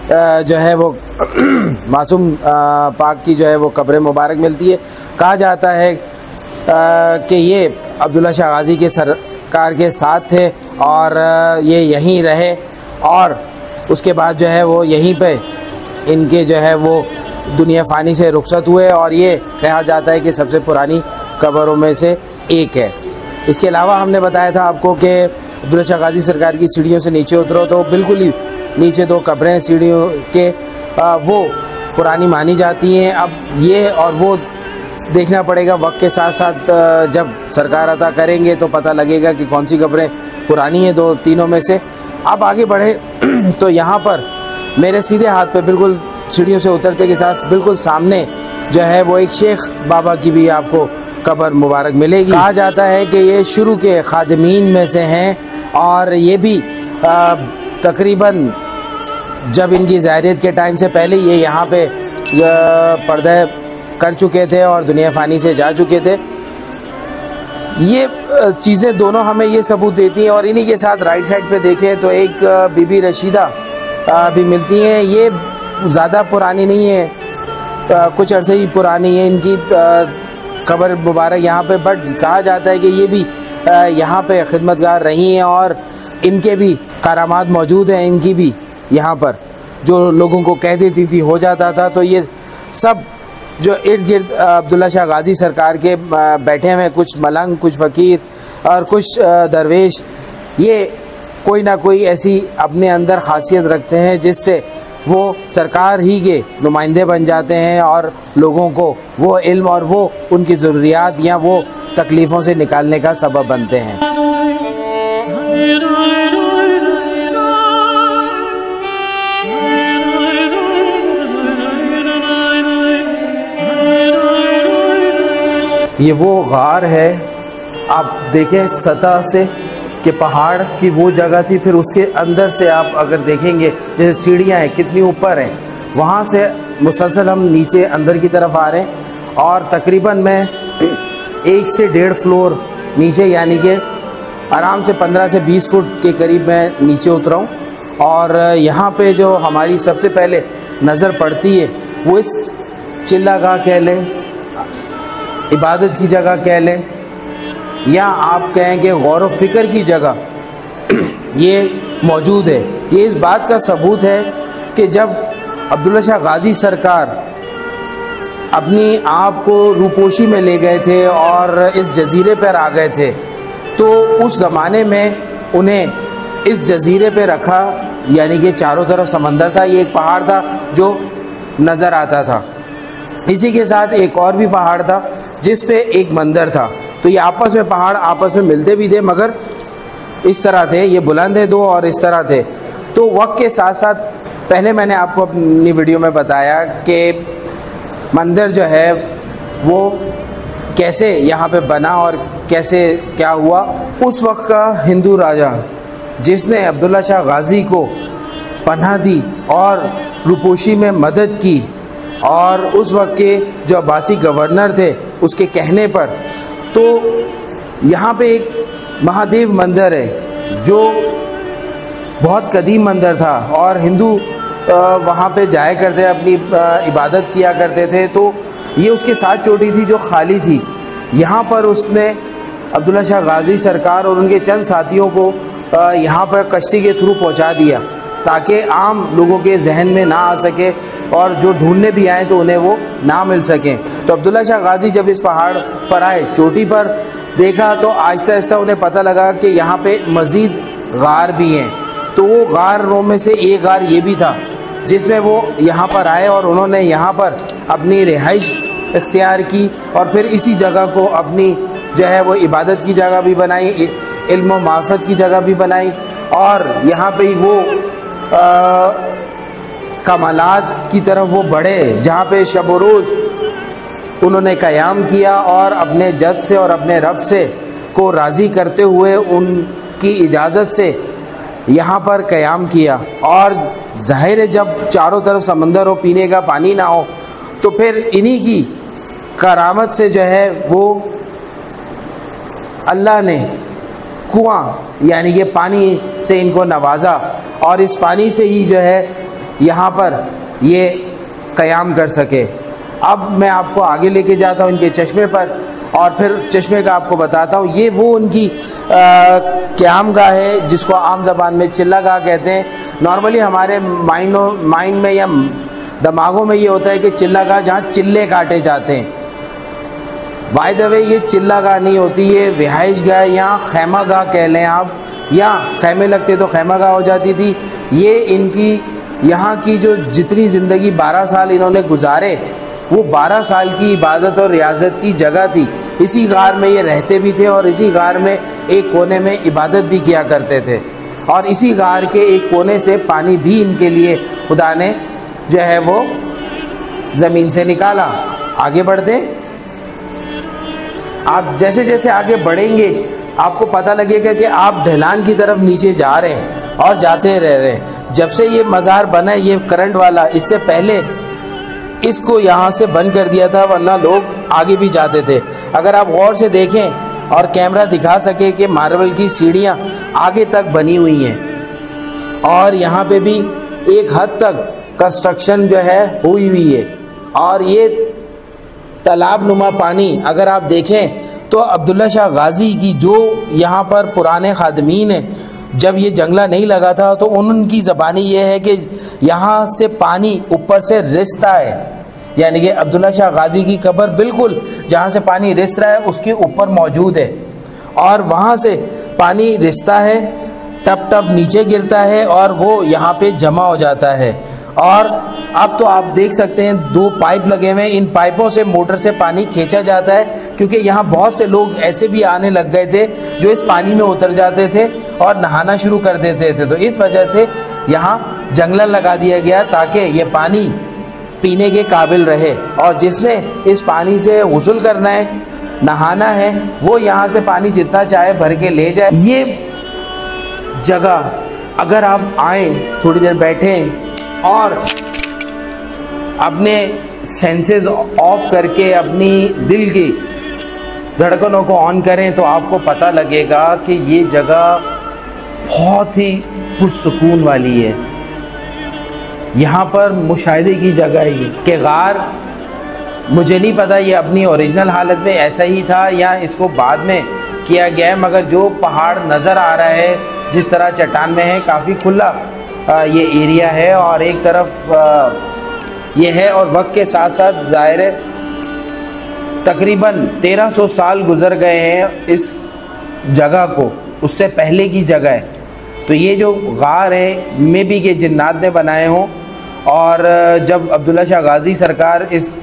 A: जो है वो मासूम पाक की जो है वो कब्र मुबारक मिलती है। कहा जाता है कि ये अब्दुल्ला शाह गाजी के सरकार के साथ थे और ये यहीं रहे और उसके बाद जो है वो यहीं पे इनके जो है वो दुनिया फ़ानी से रुखसत हुए और ये कहा जाता है कि सबसे पुरानी कब्रों में से एक है। इसके अलावा हमने बताया था आपको कि अब्दुल्ला शाह गाजी सरकार की सीढ़ियों से नीचे उतरो तो बिल्कुल ही नीचे 2 कब्रें सीढ़ियों के वो पुरानी मानी जाती हैं। अब ये और वो देखना पड़ेगा वक्त के साथ साथ, जब सरकार अता करेंगे तो पता लगेगा कि कौन सी कब्रें पुरानी हैं 2-3 में से। अब आगे बढ़े तो यहाँ पर मेरे सीधे हाथ पे बिल्कुल सीढ़ियों से उतरते के साथ बिल्कुल सामने जो है वो एक शेख बाबा की भी आपको कब्र मुबारक मिलेगी। कहा जाता है कि ये शुरू के खादिमीन में से हैं और ये भी तकरीबन जब इनकी ज़ाहिरियत के टाइम से पहले ये यहाँ पे पर्दा कर चुके थे और दुनिया फ़ानी से जा चुके थे। ये चीज़ें दोनों हमें ये सबूत देती हैं। और इन्हीं के साथ राइट साइड पे देखें तो एक बीबी रशीदा भी मिलती हैं। ये ज़्यादा पुरानी नहीं है, कुछ अरसे ही पुरानी है इनकी कब्र मुबारक यहाँ पे, बट कहा जाता है कि ये भी यहाँ पे खिदमतगार रही हैं और इनके भी करामात मौजूद हैं। इनकी भी यहाँ पर जो लोगों को कह देती थी हो जाता था। तो ये सब जो इर्द गिर्द अब्दुल्ला शाह गाजी सरकार के बैठे हुए कुछ मलंग, कुछ फ़कीर और कुछ दरवेश, ये कोई ना कोई ऐसी अपने अंदर खासियत रखते हैं जिससे वो सरकार ही के नुमाइंदे बन जाते हैं और लोगों को वो इल्म और वो उनकी ज़रूरियात या वो तकलीफ़ों से निकालने का सबब बनते हैं। ये वो गार है, आप देखें सतह से कि पहाड़ की वो जगह थी, फिर उसके अंदर से आप अगर देखेंगे जैसे सीढ़ियाँ हैं कितनी ऊपर हैं, वहाँ से मुसलसल हम नीचे अंदर की तरफ आ रहे हैं और तकरीबन मैं 1 से 1.5 फ्लोर नीचे यानी कि आराम से 15 से 20 फुट के करीब मैं नीचे उतरा हूँ। और यहाँ पे जो हमारी सबसे पहले नज़र पड़ती है वो इस चिल्लागाह कह लें, इबादत की जगह कह लें, या आप कहें कि गौर व फिक्र की जगह ये मौजूद है। ये इस बात का सबूत है कि जब अब्दुल्ला शाह गाजी सरकार अपनी आप को रूपोशी में ले गए थे और इस जजीरे पर आ गए थे, तो उस ज़माने में उन्हें इस जजीरे पे रखा, यानी कि चारों तरफ समंदर था, ये एक पहाड़ था जो नज़र आता था। इसी के साथ एक और भी पहाड़ था जिस पे एक मंदिर था। तो ये आपस में पहाड़ आपस में मिलते भी थे मगर इस तरह थे, ये बुलंद है 2 और इस तरह थे। तो वक्त के साथ साथ पहले मैंने आपको अपनी वीडियो में बताया कि मंदिर जो है वो कैसे यहाँ पे बना और कैसे क्या हुआ। उस वक्त का हिंदू राजा जिसने अब्दुल्ला शाह गाजी को पनाह दी और रूपोशी में मदद की, और उस वक्त के जो अब्बासी गवर्नर थे उसके कहने पर, तो यहाँ पे एक महादेव मंदिर है जो बहुत कदीम मंदिर था और हिंदू वहाँ पे जाया करते, अपनी इबादत किया करते थे। तो ये उसके साथ चोटी थी जो खाली थी। यहाँ पर उसने अब्दुल्ला शाह गाजी सरकार और उनके चंद साथियों को यहाँ पर कश्ती के थ्रू पहुँचा दिया ताकि आम लोगों के जहन में ना आ सके और जो ढूंढने भी आए तो उन्हें वो ना मिल सकें। तो अब्दुल्ला शाह गाजी जब इस पहाड़ पर आए, चोटी पर देखा, तो आहिस्ता आहिस्ता उन्हें पता लगा कि यहाँ पे मज़ीद गार भी हैं। तो वो गारों में से एक गार ये भी था जिसमें वो यहाँ पर आए और उन्होंने यहाँ पर अपनी रिहाइश इख्तियार की और फिर इसी जगह को अपनी जो है वो इबादत की जगह भी बनाई, इल्म व मार्फत की जगह भी बनाई। और यहाँ पे वो कमालात की तरफ वो बढ़े जहाँ पे शब व रोज़ उन्होंने क़याम किया और अपने जज से और अपने रब से को राज़ी करते हुए उनकी इजाज़त से यहाँ पर क़याम किया। और ज़ाहिर है जब चारों तरफ समंदर हो, पीने का पानी ना हो, तो फिर इन्हीं की करामत से जो है वो अल्लाह ने कुआं यानी कि पानी से इनको नवाजा और इस पानी से ही जो है
B: यहाँ पर ये क़याम कर सके। अब मैं आपको आगे लेके जाता हूँ इनके चश्मे पर और फिर चश्मे का आपको बताता हूँ। ये वो उनकी क़याम गाह है जिसको आम ज़बान में चिल्ला गाह कहते हैं। नॉर्मली हमारे माइंड में या दिमागों में ये होता है कि चिल्ला गाह जहाँ चिल्ले काटे जाते हैं। बाय द वे ये चिल्ला गाह नहीं होती, ये रिहाइश गाह या खैमा गाह कह लें आप, या खैमे लगते तो खैमा गाह हो जाती थी। ये इनकी यहाँ की जो जितनी ज़िंदगी 12 साल इन्होंने गुजारे वो 12 साल की इबादत और रियाजत की जगह थी। इसी गार में ये रहते भी थे और इसी गार में एक कोने में इबादत भी किया करते थे और इसी गार के एक कोने से पानी भी इनके लिए खुदा ने जो है वो ज़मीन से निकाला। आगे बढ़ते, आप जैसे जैसे आगे बढ़ेंगे आपको पता लगेगा कि आप ढलान की तरफ नीचे जा रहे हैं और जाते रह रहे हैं। जब से ये मज़ार बना है ये करंट वाला, इससे पहले इसको यहाँ से बंद कर दिया था, वरना लोग आगे भी जाते थे। अगर आप गौर से देखें और कैमरा दिखा सके कि मार्बल की सीढ़ियाँ आगे तक बनी हुई हैं और यहाँ पे भी एक हद तक कंस्ट्रक्शन जो है हुई हुई है। और ये तालाब नुमा पानी अगर आप देखें तो अब्दुल्ला शाह गाजी की जो यहाँ पर पुराने खादमीन हैं, जब ये जंगला नहीं लगा था तो उनकी ज़बानी ये है कि यहाँ से पानी ऊपर से रिसता है, यानी कि अब्दुल्ला शाह गाजी की कब्र बिल्कुल जहाँ से पानी रिस रहा है उसके ऊपर मौजूद है और वहाँ से पानी रिसता है, टप टप नीचे गिरता है और वो यहाँ पे जमा हो जाता है। और अब तो आप देख सकते हैं 2 पाइप लगे हुए हैं, इन पाइपों से मोटर से पानी खींचा जाता है क्योंकि यहाँ बहुत से लोग ऐसे भी आने लग गए थे जो इस पानी में उतर जाते थे और नहाना शुरू कर देते थे। तो इस वजह से यहाँ जंगला लगा दिया गया ताकि ये पानी पीने के काबिल रहे और जिसने इस पानी से गुस्ल करना है, नहाना है, वो यहाँ से पानी जितना चाहे भर के ले जाए। ये जगह अगर आप आए, थोड़ी देर बैठें और अपने सेंसेस ऑफ करके अपनी दिल की धड़कनों को ऑन करें तो आपको पता लगेगा कि ये जगह बहुत ही पुरसुकून वाली है। यहाँ पर मुशाहिदे की जगह है कि गार, मुझे नहीं पता ये अपनी ओरिजिनल हालत में ऐसा ही था या इसको बाद में किया गया है, मगर जो पहाड़ नज़र आ रहा है जिस तरह चट्टान में है, काफ़ी खुला ये एरिया है और एक तरफ ये है। और वक्त के साथ साथ ज़ाहिर है तकरीबन 1300 साल गुज़र गए हैं इस जगह को, उससे पहले की जगह है। तो ये जो गार है मे बी के जिन्नात ने बनाए हों और जब अब्दुल्ला शाह गाजी सरकार इस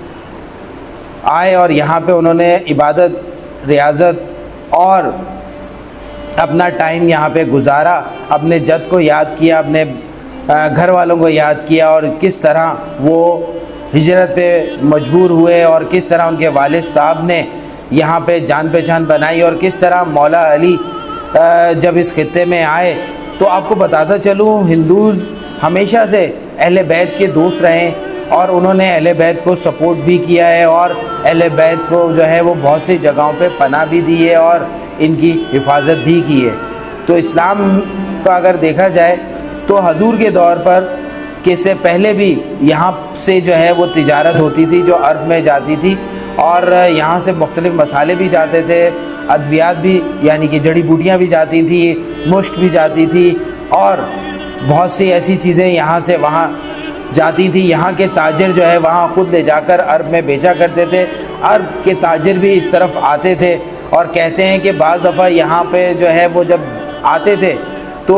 B: आए और यहाँ पे उन्होंने इबादत, रियाजत और अपना टाइम यहाँ पे गुजारा, अपने जद को याद किया, अपने घर वालों को याद किया और किस तरह वो हिजरत पे मजबूर हुए और किस तरह उनके वालिद साहब ने यहाँ पे जान पहचान बनाई और किस तरह मौला अली जब इस खित्ते में आए। तो आपको बताता चलूँ, हिंदूज़ हमेशा से अहले बैत के दोस्त रहे और उन्होंने अहले बैत को सपोर्ट भी किया है और अहले बैत को जो है वो बहुत सी जगहों पे पनाह भी दी है और इनकी हिफाजत भी की है। तो इस्लाम का अगर देखा जाए तो हजूर के दौर पर कि से पहले भी यहाँ से जो है वो तिजारत होती थी जो अरब में जाती थी और यहाँ से मुख्तलिफ़ मसाले भी जाते थे, अद्वियात भी यानी कि जड़ी बूटियाँ भी जाती थी, मुश्क भी जाती थी और बहुत सी ऐसी चीज़ें यहाँ से वहाँ जाती थी। यहाँ के ताजिर जो है वहाँ ख़ुद ले जाकर अरब में बेचा करते थे। अरब के ताजिर भी इस तरफ आते थे और कहते हैं कि बाज़ दफ़ा यहाँ पे जो है वो जब आते थे तो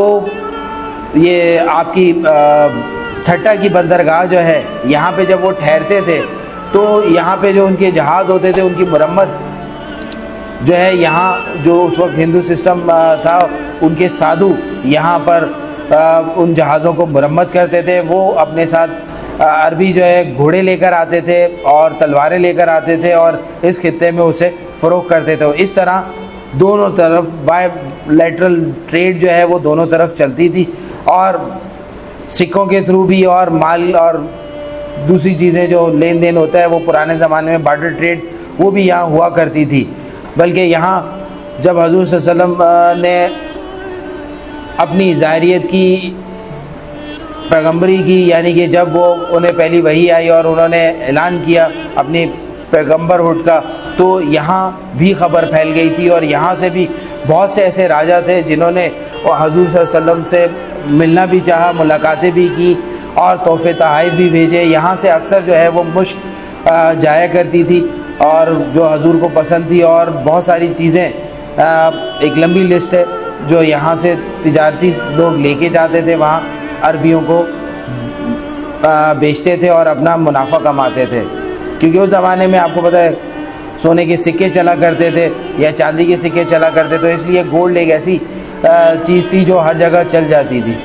B: ये आपकी ठट्टा की बंदरगाह जो है यहाँ पे जब वो ठहरते थे तो यहाँ पे जो उनके जहाज़ होते थे उनकी मरम्मत जो है, यहाँ जो उस वक्त हिंदू सिस्टम था उनके साधु यहाँ पर उन जहाज़ों को मरम्मत करते थे। वो अपने साथ अरबी जो है घोड़े लेकर आते थे और तलवारें लेकर आते थे और इस खित्ते में उसे फ़रोग़ करते थे। इस तरह दोनों तरफ बायलैटरल ट्रेड जो है वो दोनों तरफ चलती थी और सिक्कों के थ्रू भी और माल और दूसरी चीज़ें जो लेन देन होता है वो पुराने ज़माने में बार्टर ट्रेड वो भी यहाँ हुआ करती थी। बल्कि यहाँ जब हज़ूर सल्लल्लाहु अलैहि वसल्लम ने अपनी ज़ाहिरियत की पैगंबरी की, यानी कि जब वो उन्हें पहली वही आई और उन्होंने ऐलान किया अपनी पैगंबरहुड का, तो यहाँ भी खबर फैल गई थी और यहाँ से भी बहुत से ऐसे राजा थे जिन्होंने हजूर सल्लल्लाहु अलैहि वसल्लम से मिलना भी चाहा, मुलाकातें भी की और तोहफे तहाइफ भी भेजे। यहाँ से अक्सर जो है वो मुश्क जाया करती थी और जो हजूर को पसंद थी, और बहुत सारी चीज़ें, एक लंबी लिस्ट है जो यहाँ से तिजारती लोग लेके जाते थे, वहाँ अरबियों को बेचते थे और अपना मुनाफा कमाते थे। क्योंकि उस ज़माने में आपको पता है सोने के सिक्के चला करते थे या चांदी के सिक्के चला करते, तो इसलिए गोल्ड एक ऐसी चीज़ थी जो हर जगह चल जाती थी।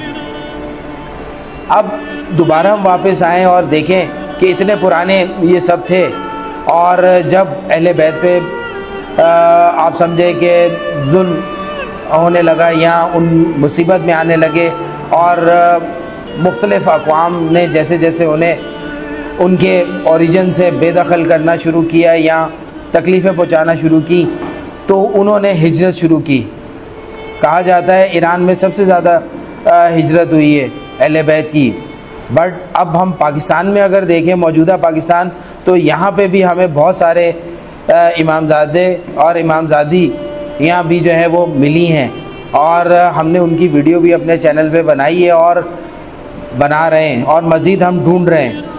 B: अब दोबारा हम वापस आएँ और देखें कि इतने पुराने ये सब थे, और जब अहले बैत पे आप समझे कि जुल्म होने लगा या उन मुसीबत में आने लगे, और मुख्तलिफ़ अक़वाम ने जैसे जैसे उन्हें उनके ओरिजिन से बेदखल करना शुरू किया या तकलीफ़ें पहुंचाना शुरू की, तो उन्होंने हिजरत शुरू की। कहा जाता है ईरान में सबसे ज़्यादा हिजरत हुई है अहले बैत की। बट अब हम पाकिस्तान में अगर देखें, मौजूदा पाकिस्तान, तो यहाँ पे भी हमें बहुत सारे इमामज़ादे और इमामज़ादी यहाँ भी जो है वो मिली हैं, और हमने उनकी वीडियो भी अपने चैनल पे बनाई है और बना रहे हैं, और मज़ीद हम ढूंढ रहे हैं।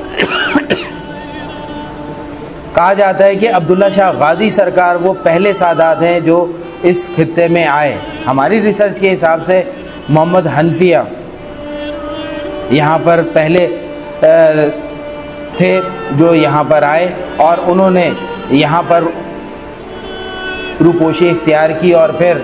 B: कहा जाता है कि अब्दुल्ला शाह गाज़ी सरकार वो पहले सादात हैं जो इस खित्ते में आए। हमारी रिसर्च के हिसाब से मोहम्मद हनफिया यहाँ पर पहले थे जो यहाँ पर आए, और उन्होंने यहाँ पर रूपोशी इख्तियार की, और फिर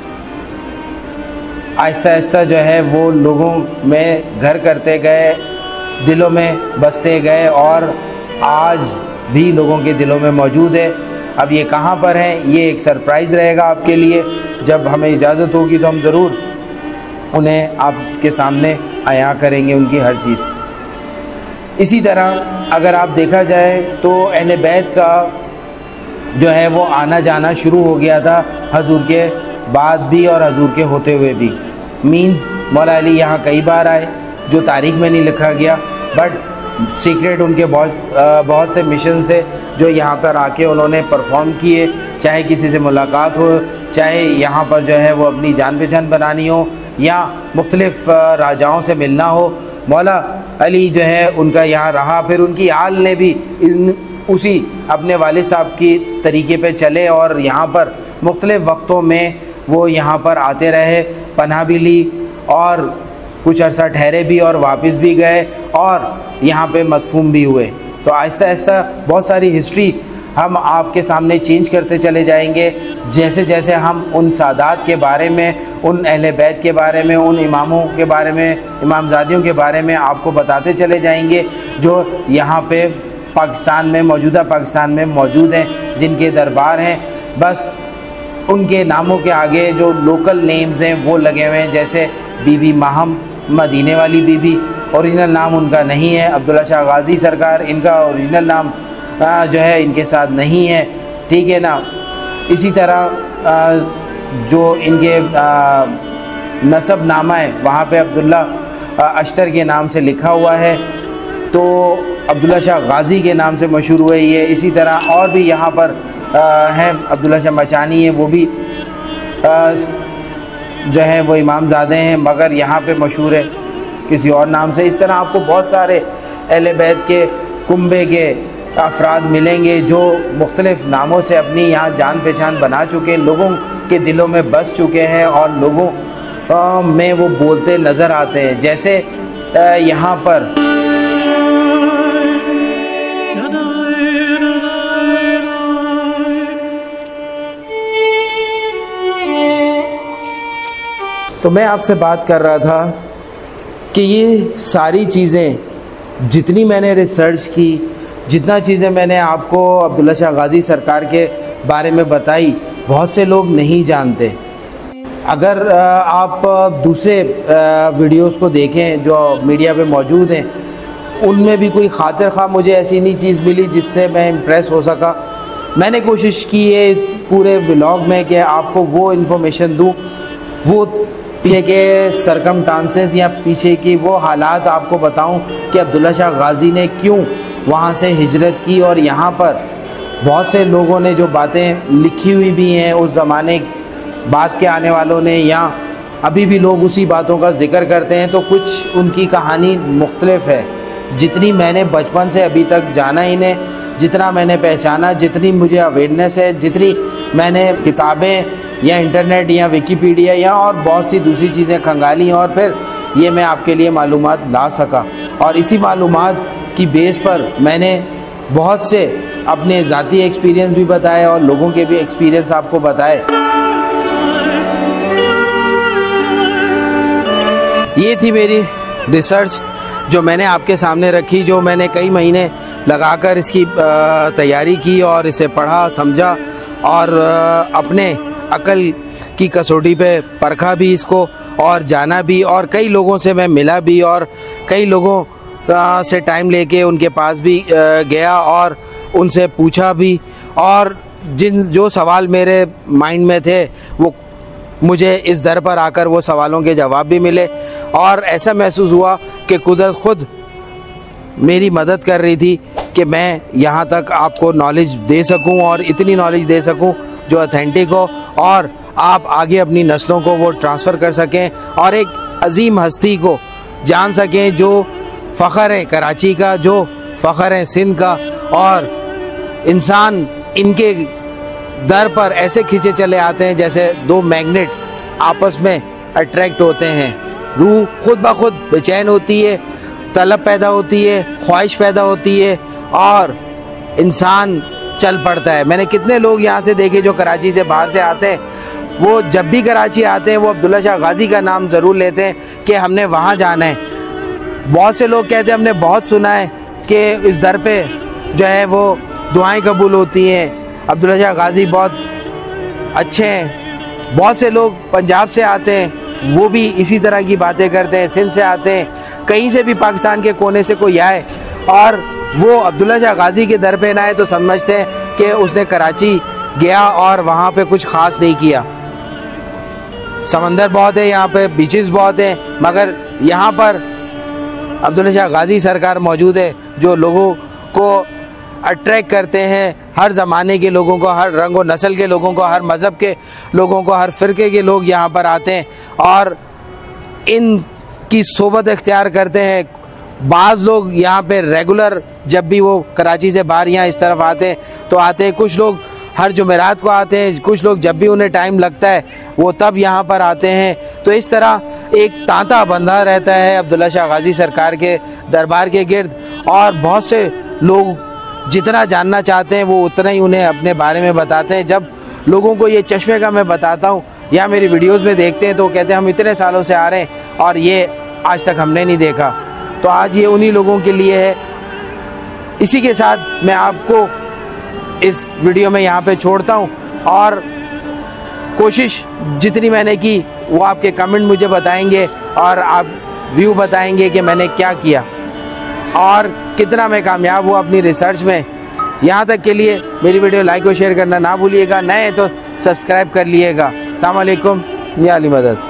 B: आहिस्ता आहिस्ता जो है वो लोगों में घर करते गए, दिलों में बसते गए, और आज भी लोगों के दिलों में मौजूद है। अब ये कहाँ पर हैं, ये एक सरप्राइज़ रहेगा आपके लिए। जब हमें इजाज़त होगी तो हम ज़रूर उन्हें आपके सामने आया करेंगे, उनकी हर चीज़। इसी तरह अगर आप देखा जाए तो अहले बैत का जो है वो आना जाना शुरू हो गया था हजूर के बाद भी और हजूर के होते हुए भी। मीन्स मौला अली यहाँ कई बार आए, जो तारीख़ में नहीं लिखा गया, बट सीक्रेट उनके बहुत से मिशंस थे जो यहाँ पर आके उन्होंने परफॉर्म किए, चाहे किसी से मुलाकात हो, चाहे यहाँ पर जो है वो अपनी जान पहचान बनानी हो, या मुख्तलिफ राजाओं से मिलना हो। मौला अली जो है उनका यहाँ रहा, फिर उनकी आल ने भी उसी अपने वालिद साहब की तरीके पे चले और यहाँ पर मुख्तलिफ वक्तों में वो यहाँ पर आते रहे, पनाह भी ली और कुछ अरसा ठहरे भी और वापस भी गए और यहाँ पे मदफून भी हुए। तो आहिस्ता आहिस्ता बहुत सारी हिस्ट्री हम आपके सामने चेंज करते चले जाएंगे, जैसे जैसे हम उन सादात के बारे में, उन अहले बैत के बारे में, उन इमामों के बारे में, इमामजादियों के बारे में आपको बताते चले जाएंगे, जो यहाँ पे पाकिस्तान में, मौजूदा पाकिस्तान में मौजूद हैं, जिनके दरबार हैं। बस उनके नामों के आगे जो लोकल नेम्स हैं वो लगे हुए हैं, जैसे बीबी माहम, मदीने वाली बीबी, ओरिजिनल नाम उनका नहीं है। अब्दुल्ला शाह गाज़ी सरकार, इनका ओरिजिनल नाम जो है इनके साथ नहीं है, ठीक है ना। इसी तरह जो इनके नसब नामा है वहाँ पे अब्दुल्ला अश्तर के नाम से लिखा हुआ है, तो अब्दुल्ला शाह गाज़ी के नाम से मशहूर हुए ये। इसी तरह और भी यहाँ पर हैं, अब्दुल्ला शाह मचानी है, वो भी जो है वो इमामज़ादे हैं, मगर यहाँ पे मशहूर है किसी और नाम से। इस तरह आपको बहुत सारे अहले बैत के कुंबे के अफराद मिलेंगे जो मुख्तलिफ़ नामों से अपनी यहाँ जान पहचान बना चुके हैं, लोगों के दिलों में बस चुके हैं और लोगों में वो बोलते नज़र आते हैं। जैसे यहाँ पर तो मैं आपसे बात कर रहा था कि ये सारी चीज़ें जितनी मैंने रिसर्च की, जितना चीज़ें मैंने आपको अब्दुल्ला शाह गाज़ी सरकार के बारे में बताई, बहुत से लोग नहीं जानते। अगर आप दूसरे वीडियोस को देखें जो मीडिया पे मौजूद हैं, उनमें भी कोई खातिर ख़्वाह मुझे ऐसी नहीं चीज़ मिली जिससे मैं इम्प्रेस हो सका। मैंने कोशिश की है इस पूरे व्लॉग में कि आपको वो इन्फॉर्मेशन दूँ, वो
A: पीछे के सरकमस्टांसेस या पीछे की वो हालात आपको बताऊं कि अब्दुल्ला शाह गाजी ने क्यों वहाँ से हिजरत की, और यहाँ पर बहुत से लोगों ने जो बातें लिखी हुई भी हैं उस ज़माने बाद के आने वालों ने, या अभी भी लोग उसी बातों का जिक्र करते हैं, तो कुछ उनकी कहानी मुख्तलिफ है। जितनी मैंने बचपन से अभी तक जाना इन्हें, जितना मैंने पहचाना, जितनी मुझे अवेयरनेस है, जितनी मैंने किताबें या इंटरनेट या विकीपीडिया या और बहुत सी दूसरी चीज़ें खंगाली, और फिर ये मैं आपके लिए मालूमात ला सका। और इसी मालूमात की बेस पर मैंने बहुत से अपने ज़ाती एक्सपीरियंस भी बताए और लोगों के भी एक्सपीरियंस आपको बताए। ये थी मेरी रिसर्च जो मैंने आपके सामने रखी, जो मैंने कई महीने लगाकर इसकी तैयारी की और इसे पढ़ा, समझा और अपने अकल की कसौटी पे परखा भी इसको और जाना भी, और कई लोगों से मैं मिला भी और कई लोगों से टाइम लेके उनके पास भी गया और उनसे पूछा भी, और जो सवाल मेरे माइंड में थे वो मुझे इस दर पर आकर वो सवालों के जवाब भी मिले, और ऐसा महसूस हुआ कि कुदरत खुद मेरी मदद कर रही थी कि मैं यहाँ तक आपको नॉलेज दे सकूँ और इतनी नॉलेज दे सकूँ जो ऑथेंटिक हो, और आप आगे अपनी नस्लों को वो ट्रांसफ़र कर सकें और एक अजीम हस्ती को जान सकें जो फ़ख्र है कराची का, जो फ़ख्र है सिंध का, और इंसान इनके दर पर ऐसे खींचे चले आते हैं जैसे दो मैग्नेट आपस में अट्रैक्ट होते हैं। रूह खुद ब खुद बेचैन होती है, तलब पैदा होती है, ख्वाहिश पैदा होती है और इंसान चल पड़ता है। मैंने कितने लोग यहाँ से देखे जो कराची से बाहर से आते हैं, वो जब भी कराची आते हैं वो अब्दुल्ला शाह गाजी का नाम ज़रूर लेते हैं कि हमने वहाँ जाना है। बहुत से लोग कहते हैं हमने बहुत सुना है कि इस दर पे जो है वो दुआएं कबूल होती हैं, अब्दुल्ला शाह गाजी बहुत अच्छे हैं। बहुत से लोग पंजाब से आते हैं, वो भी इसी तरह की बातें करते हैं। सिंध से आते हैं, कहीं से भी पाकिस्तान के कोने से कोई आए और वो अब्दुल्ला शाह गाजी के दर पे ना आए तो समझते हैं कि उसने कराची गया और वहाँ पे कुछ ख़ास नहीं किया। समंदर बहुत है यहाँ पे, बीचेस बहुत हैं, मगर यहाँ पर अब्दुल्ला शाह गाजी सरकार मौजूद है जो लोगों को अट्रैक्ट करते हैं। हर ज़माने के लोगों को, हर रंग व नस्ल के लोगों को, हर मज़हब के लोगों को, हर फ़िरके के लोग यहाँ पर आते हैं और इनकी सोबत इख्तियार करते हैं। बाज़ लोग यहाँ पे रेगुलर जब भी वो कराची से बाहर यहाँ इस तरफ आते हैं तो आते हैं। कुछ लोग हर जुमेरात को आते हैं, कुछ लोग जब भी उन्हें टाइम लगता है वो तब यहाँ पर आते हैं। तो इस तरह एक तांता बंधा रहता है अब्दुल्ला शाह गाजी सरकार के दरबार के गिर्द, और बहुत से लोग जितना जानना चाहते हैं वो उतना ही उन्हें अपने बारे में बताते हैं। जब लोगों को ये चश्मे का मैं बताता हूँ या मेरी वीडियोस में देखते हैं तो कहते हैं हम इतने सालों से आ रहे हैं और ये आज तक हमने नहीं देखा। तो आज ये उन्हीं लोगों के लिए है। इसी के साथ मैं आपको इस वीडियो में यहाँ पे छोड़ता हूँ, और कोशिश जितनी मैंने की वो आपके कमेंट मुझे बताएंगे और आप व्यू बताएंगे कि मैंने क्या किया और कितना मैं कामयाब हुआ अपनी रिसर्च में। यहाँ तक के लिए मेरी वीडियो लाइक और शेयर करना ना भूलिएगा। नए तो सब्सक्राइब कर लिएगा। अस्सलाम वालेकुम, या अली मदद।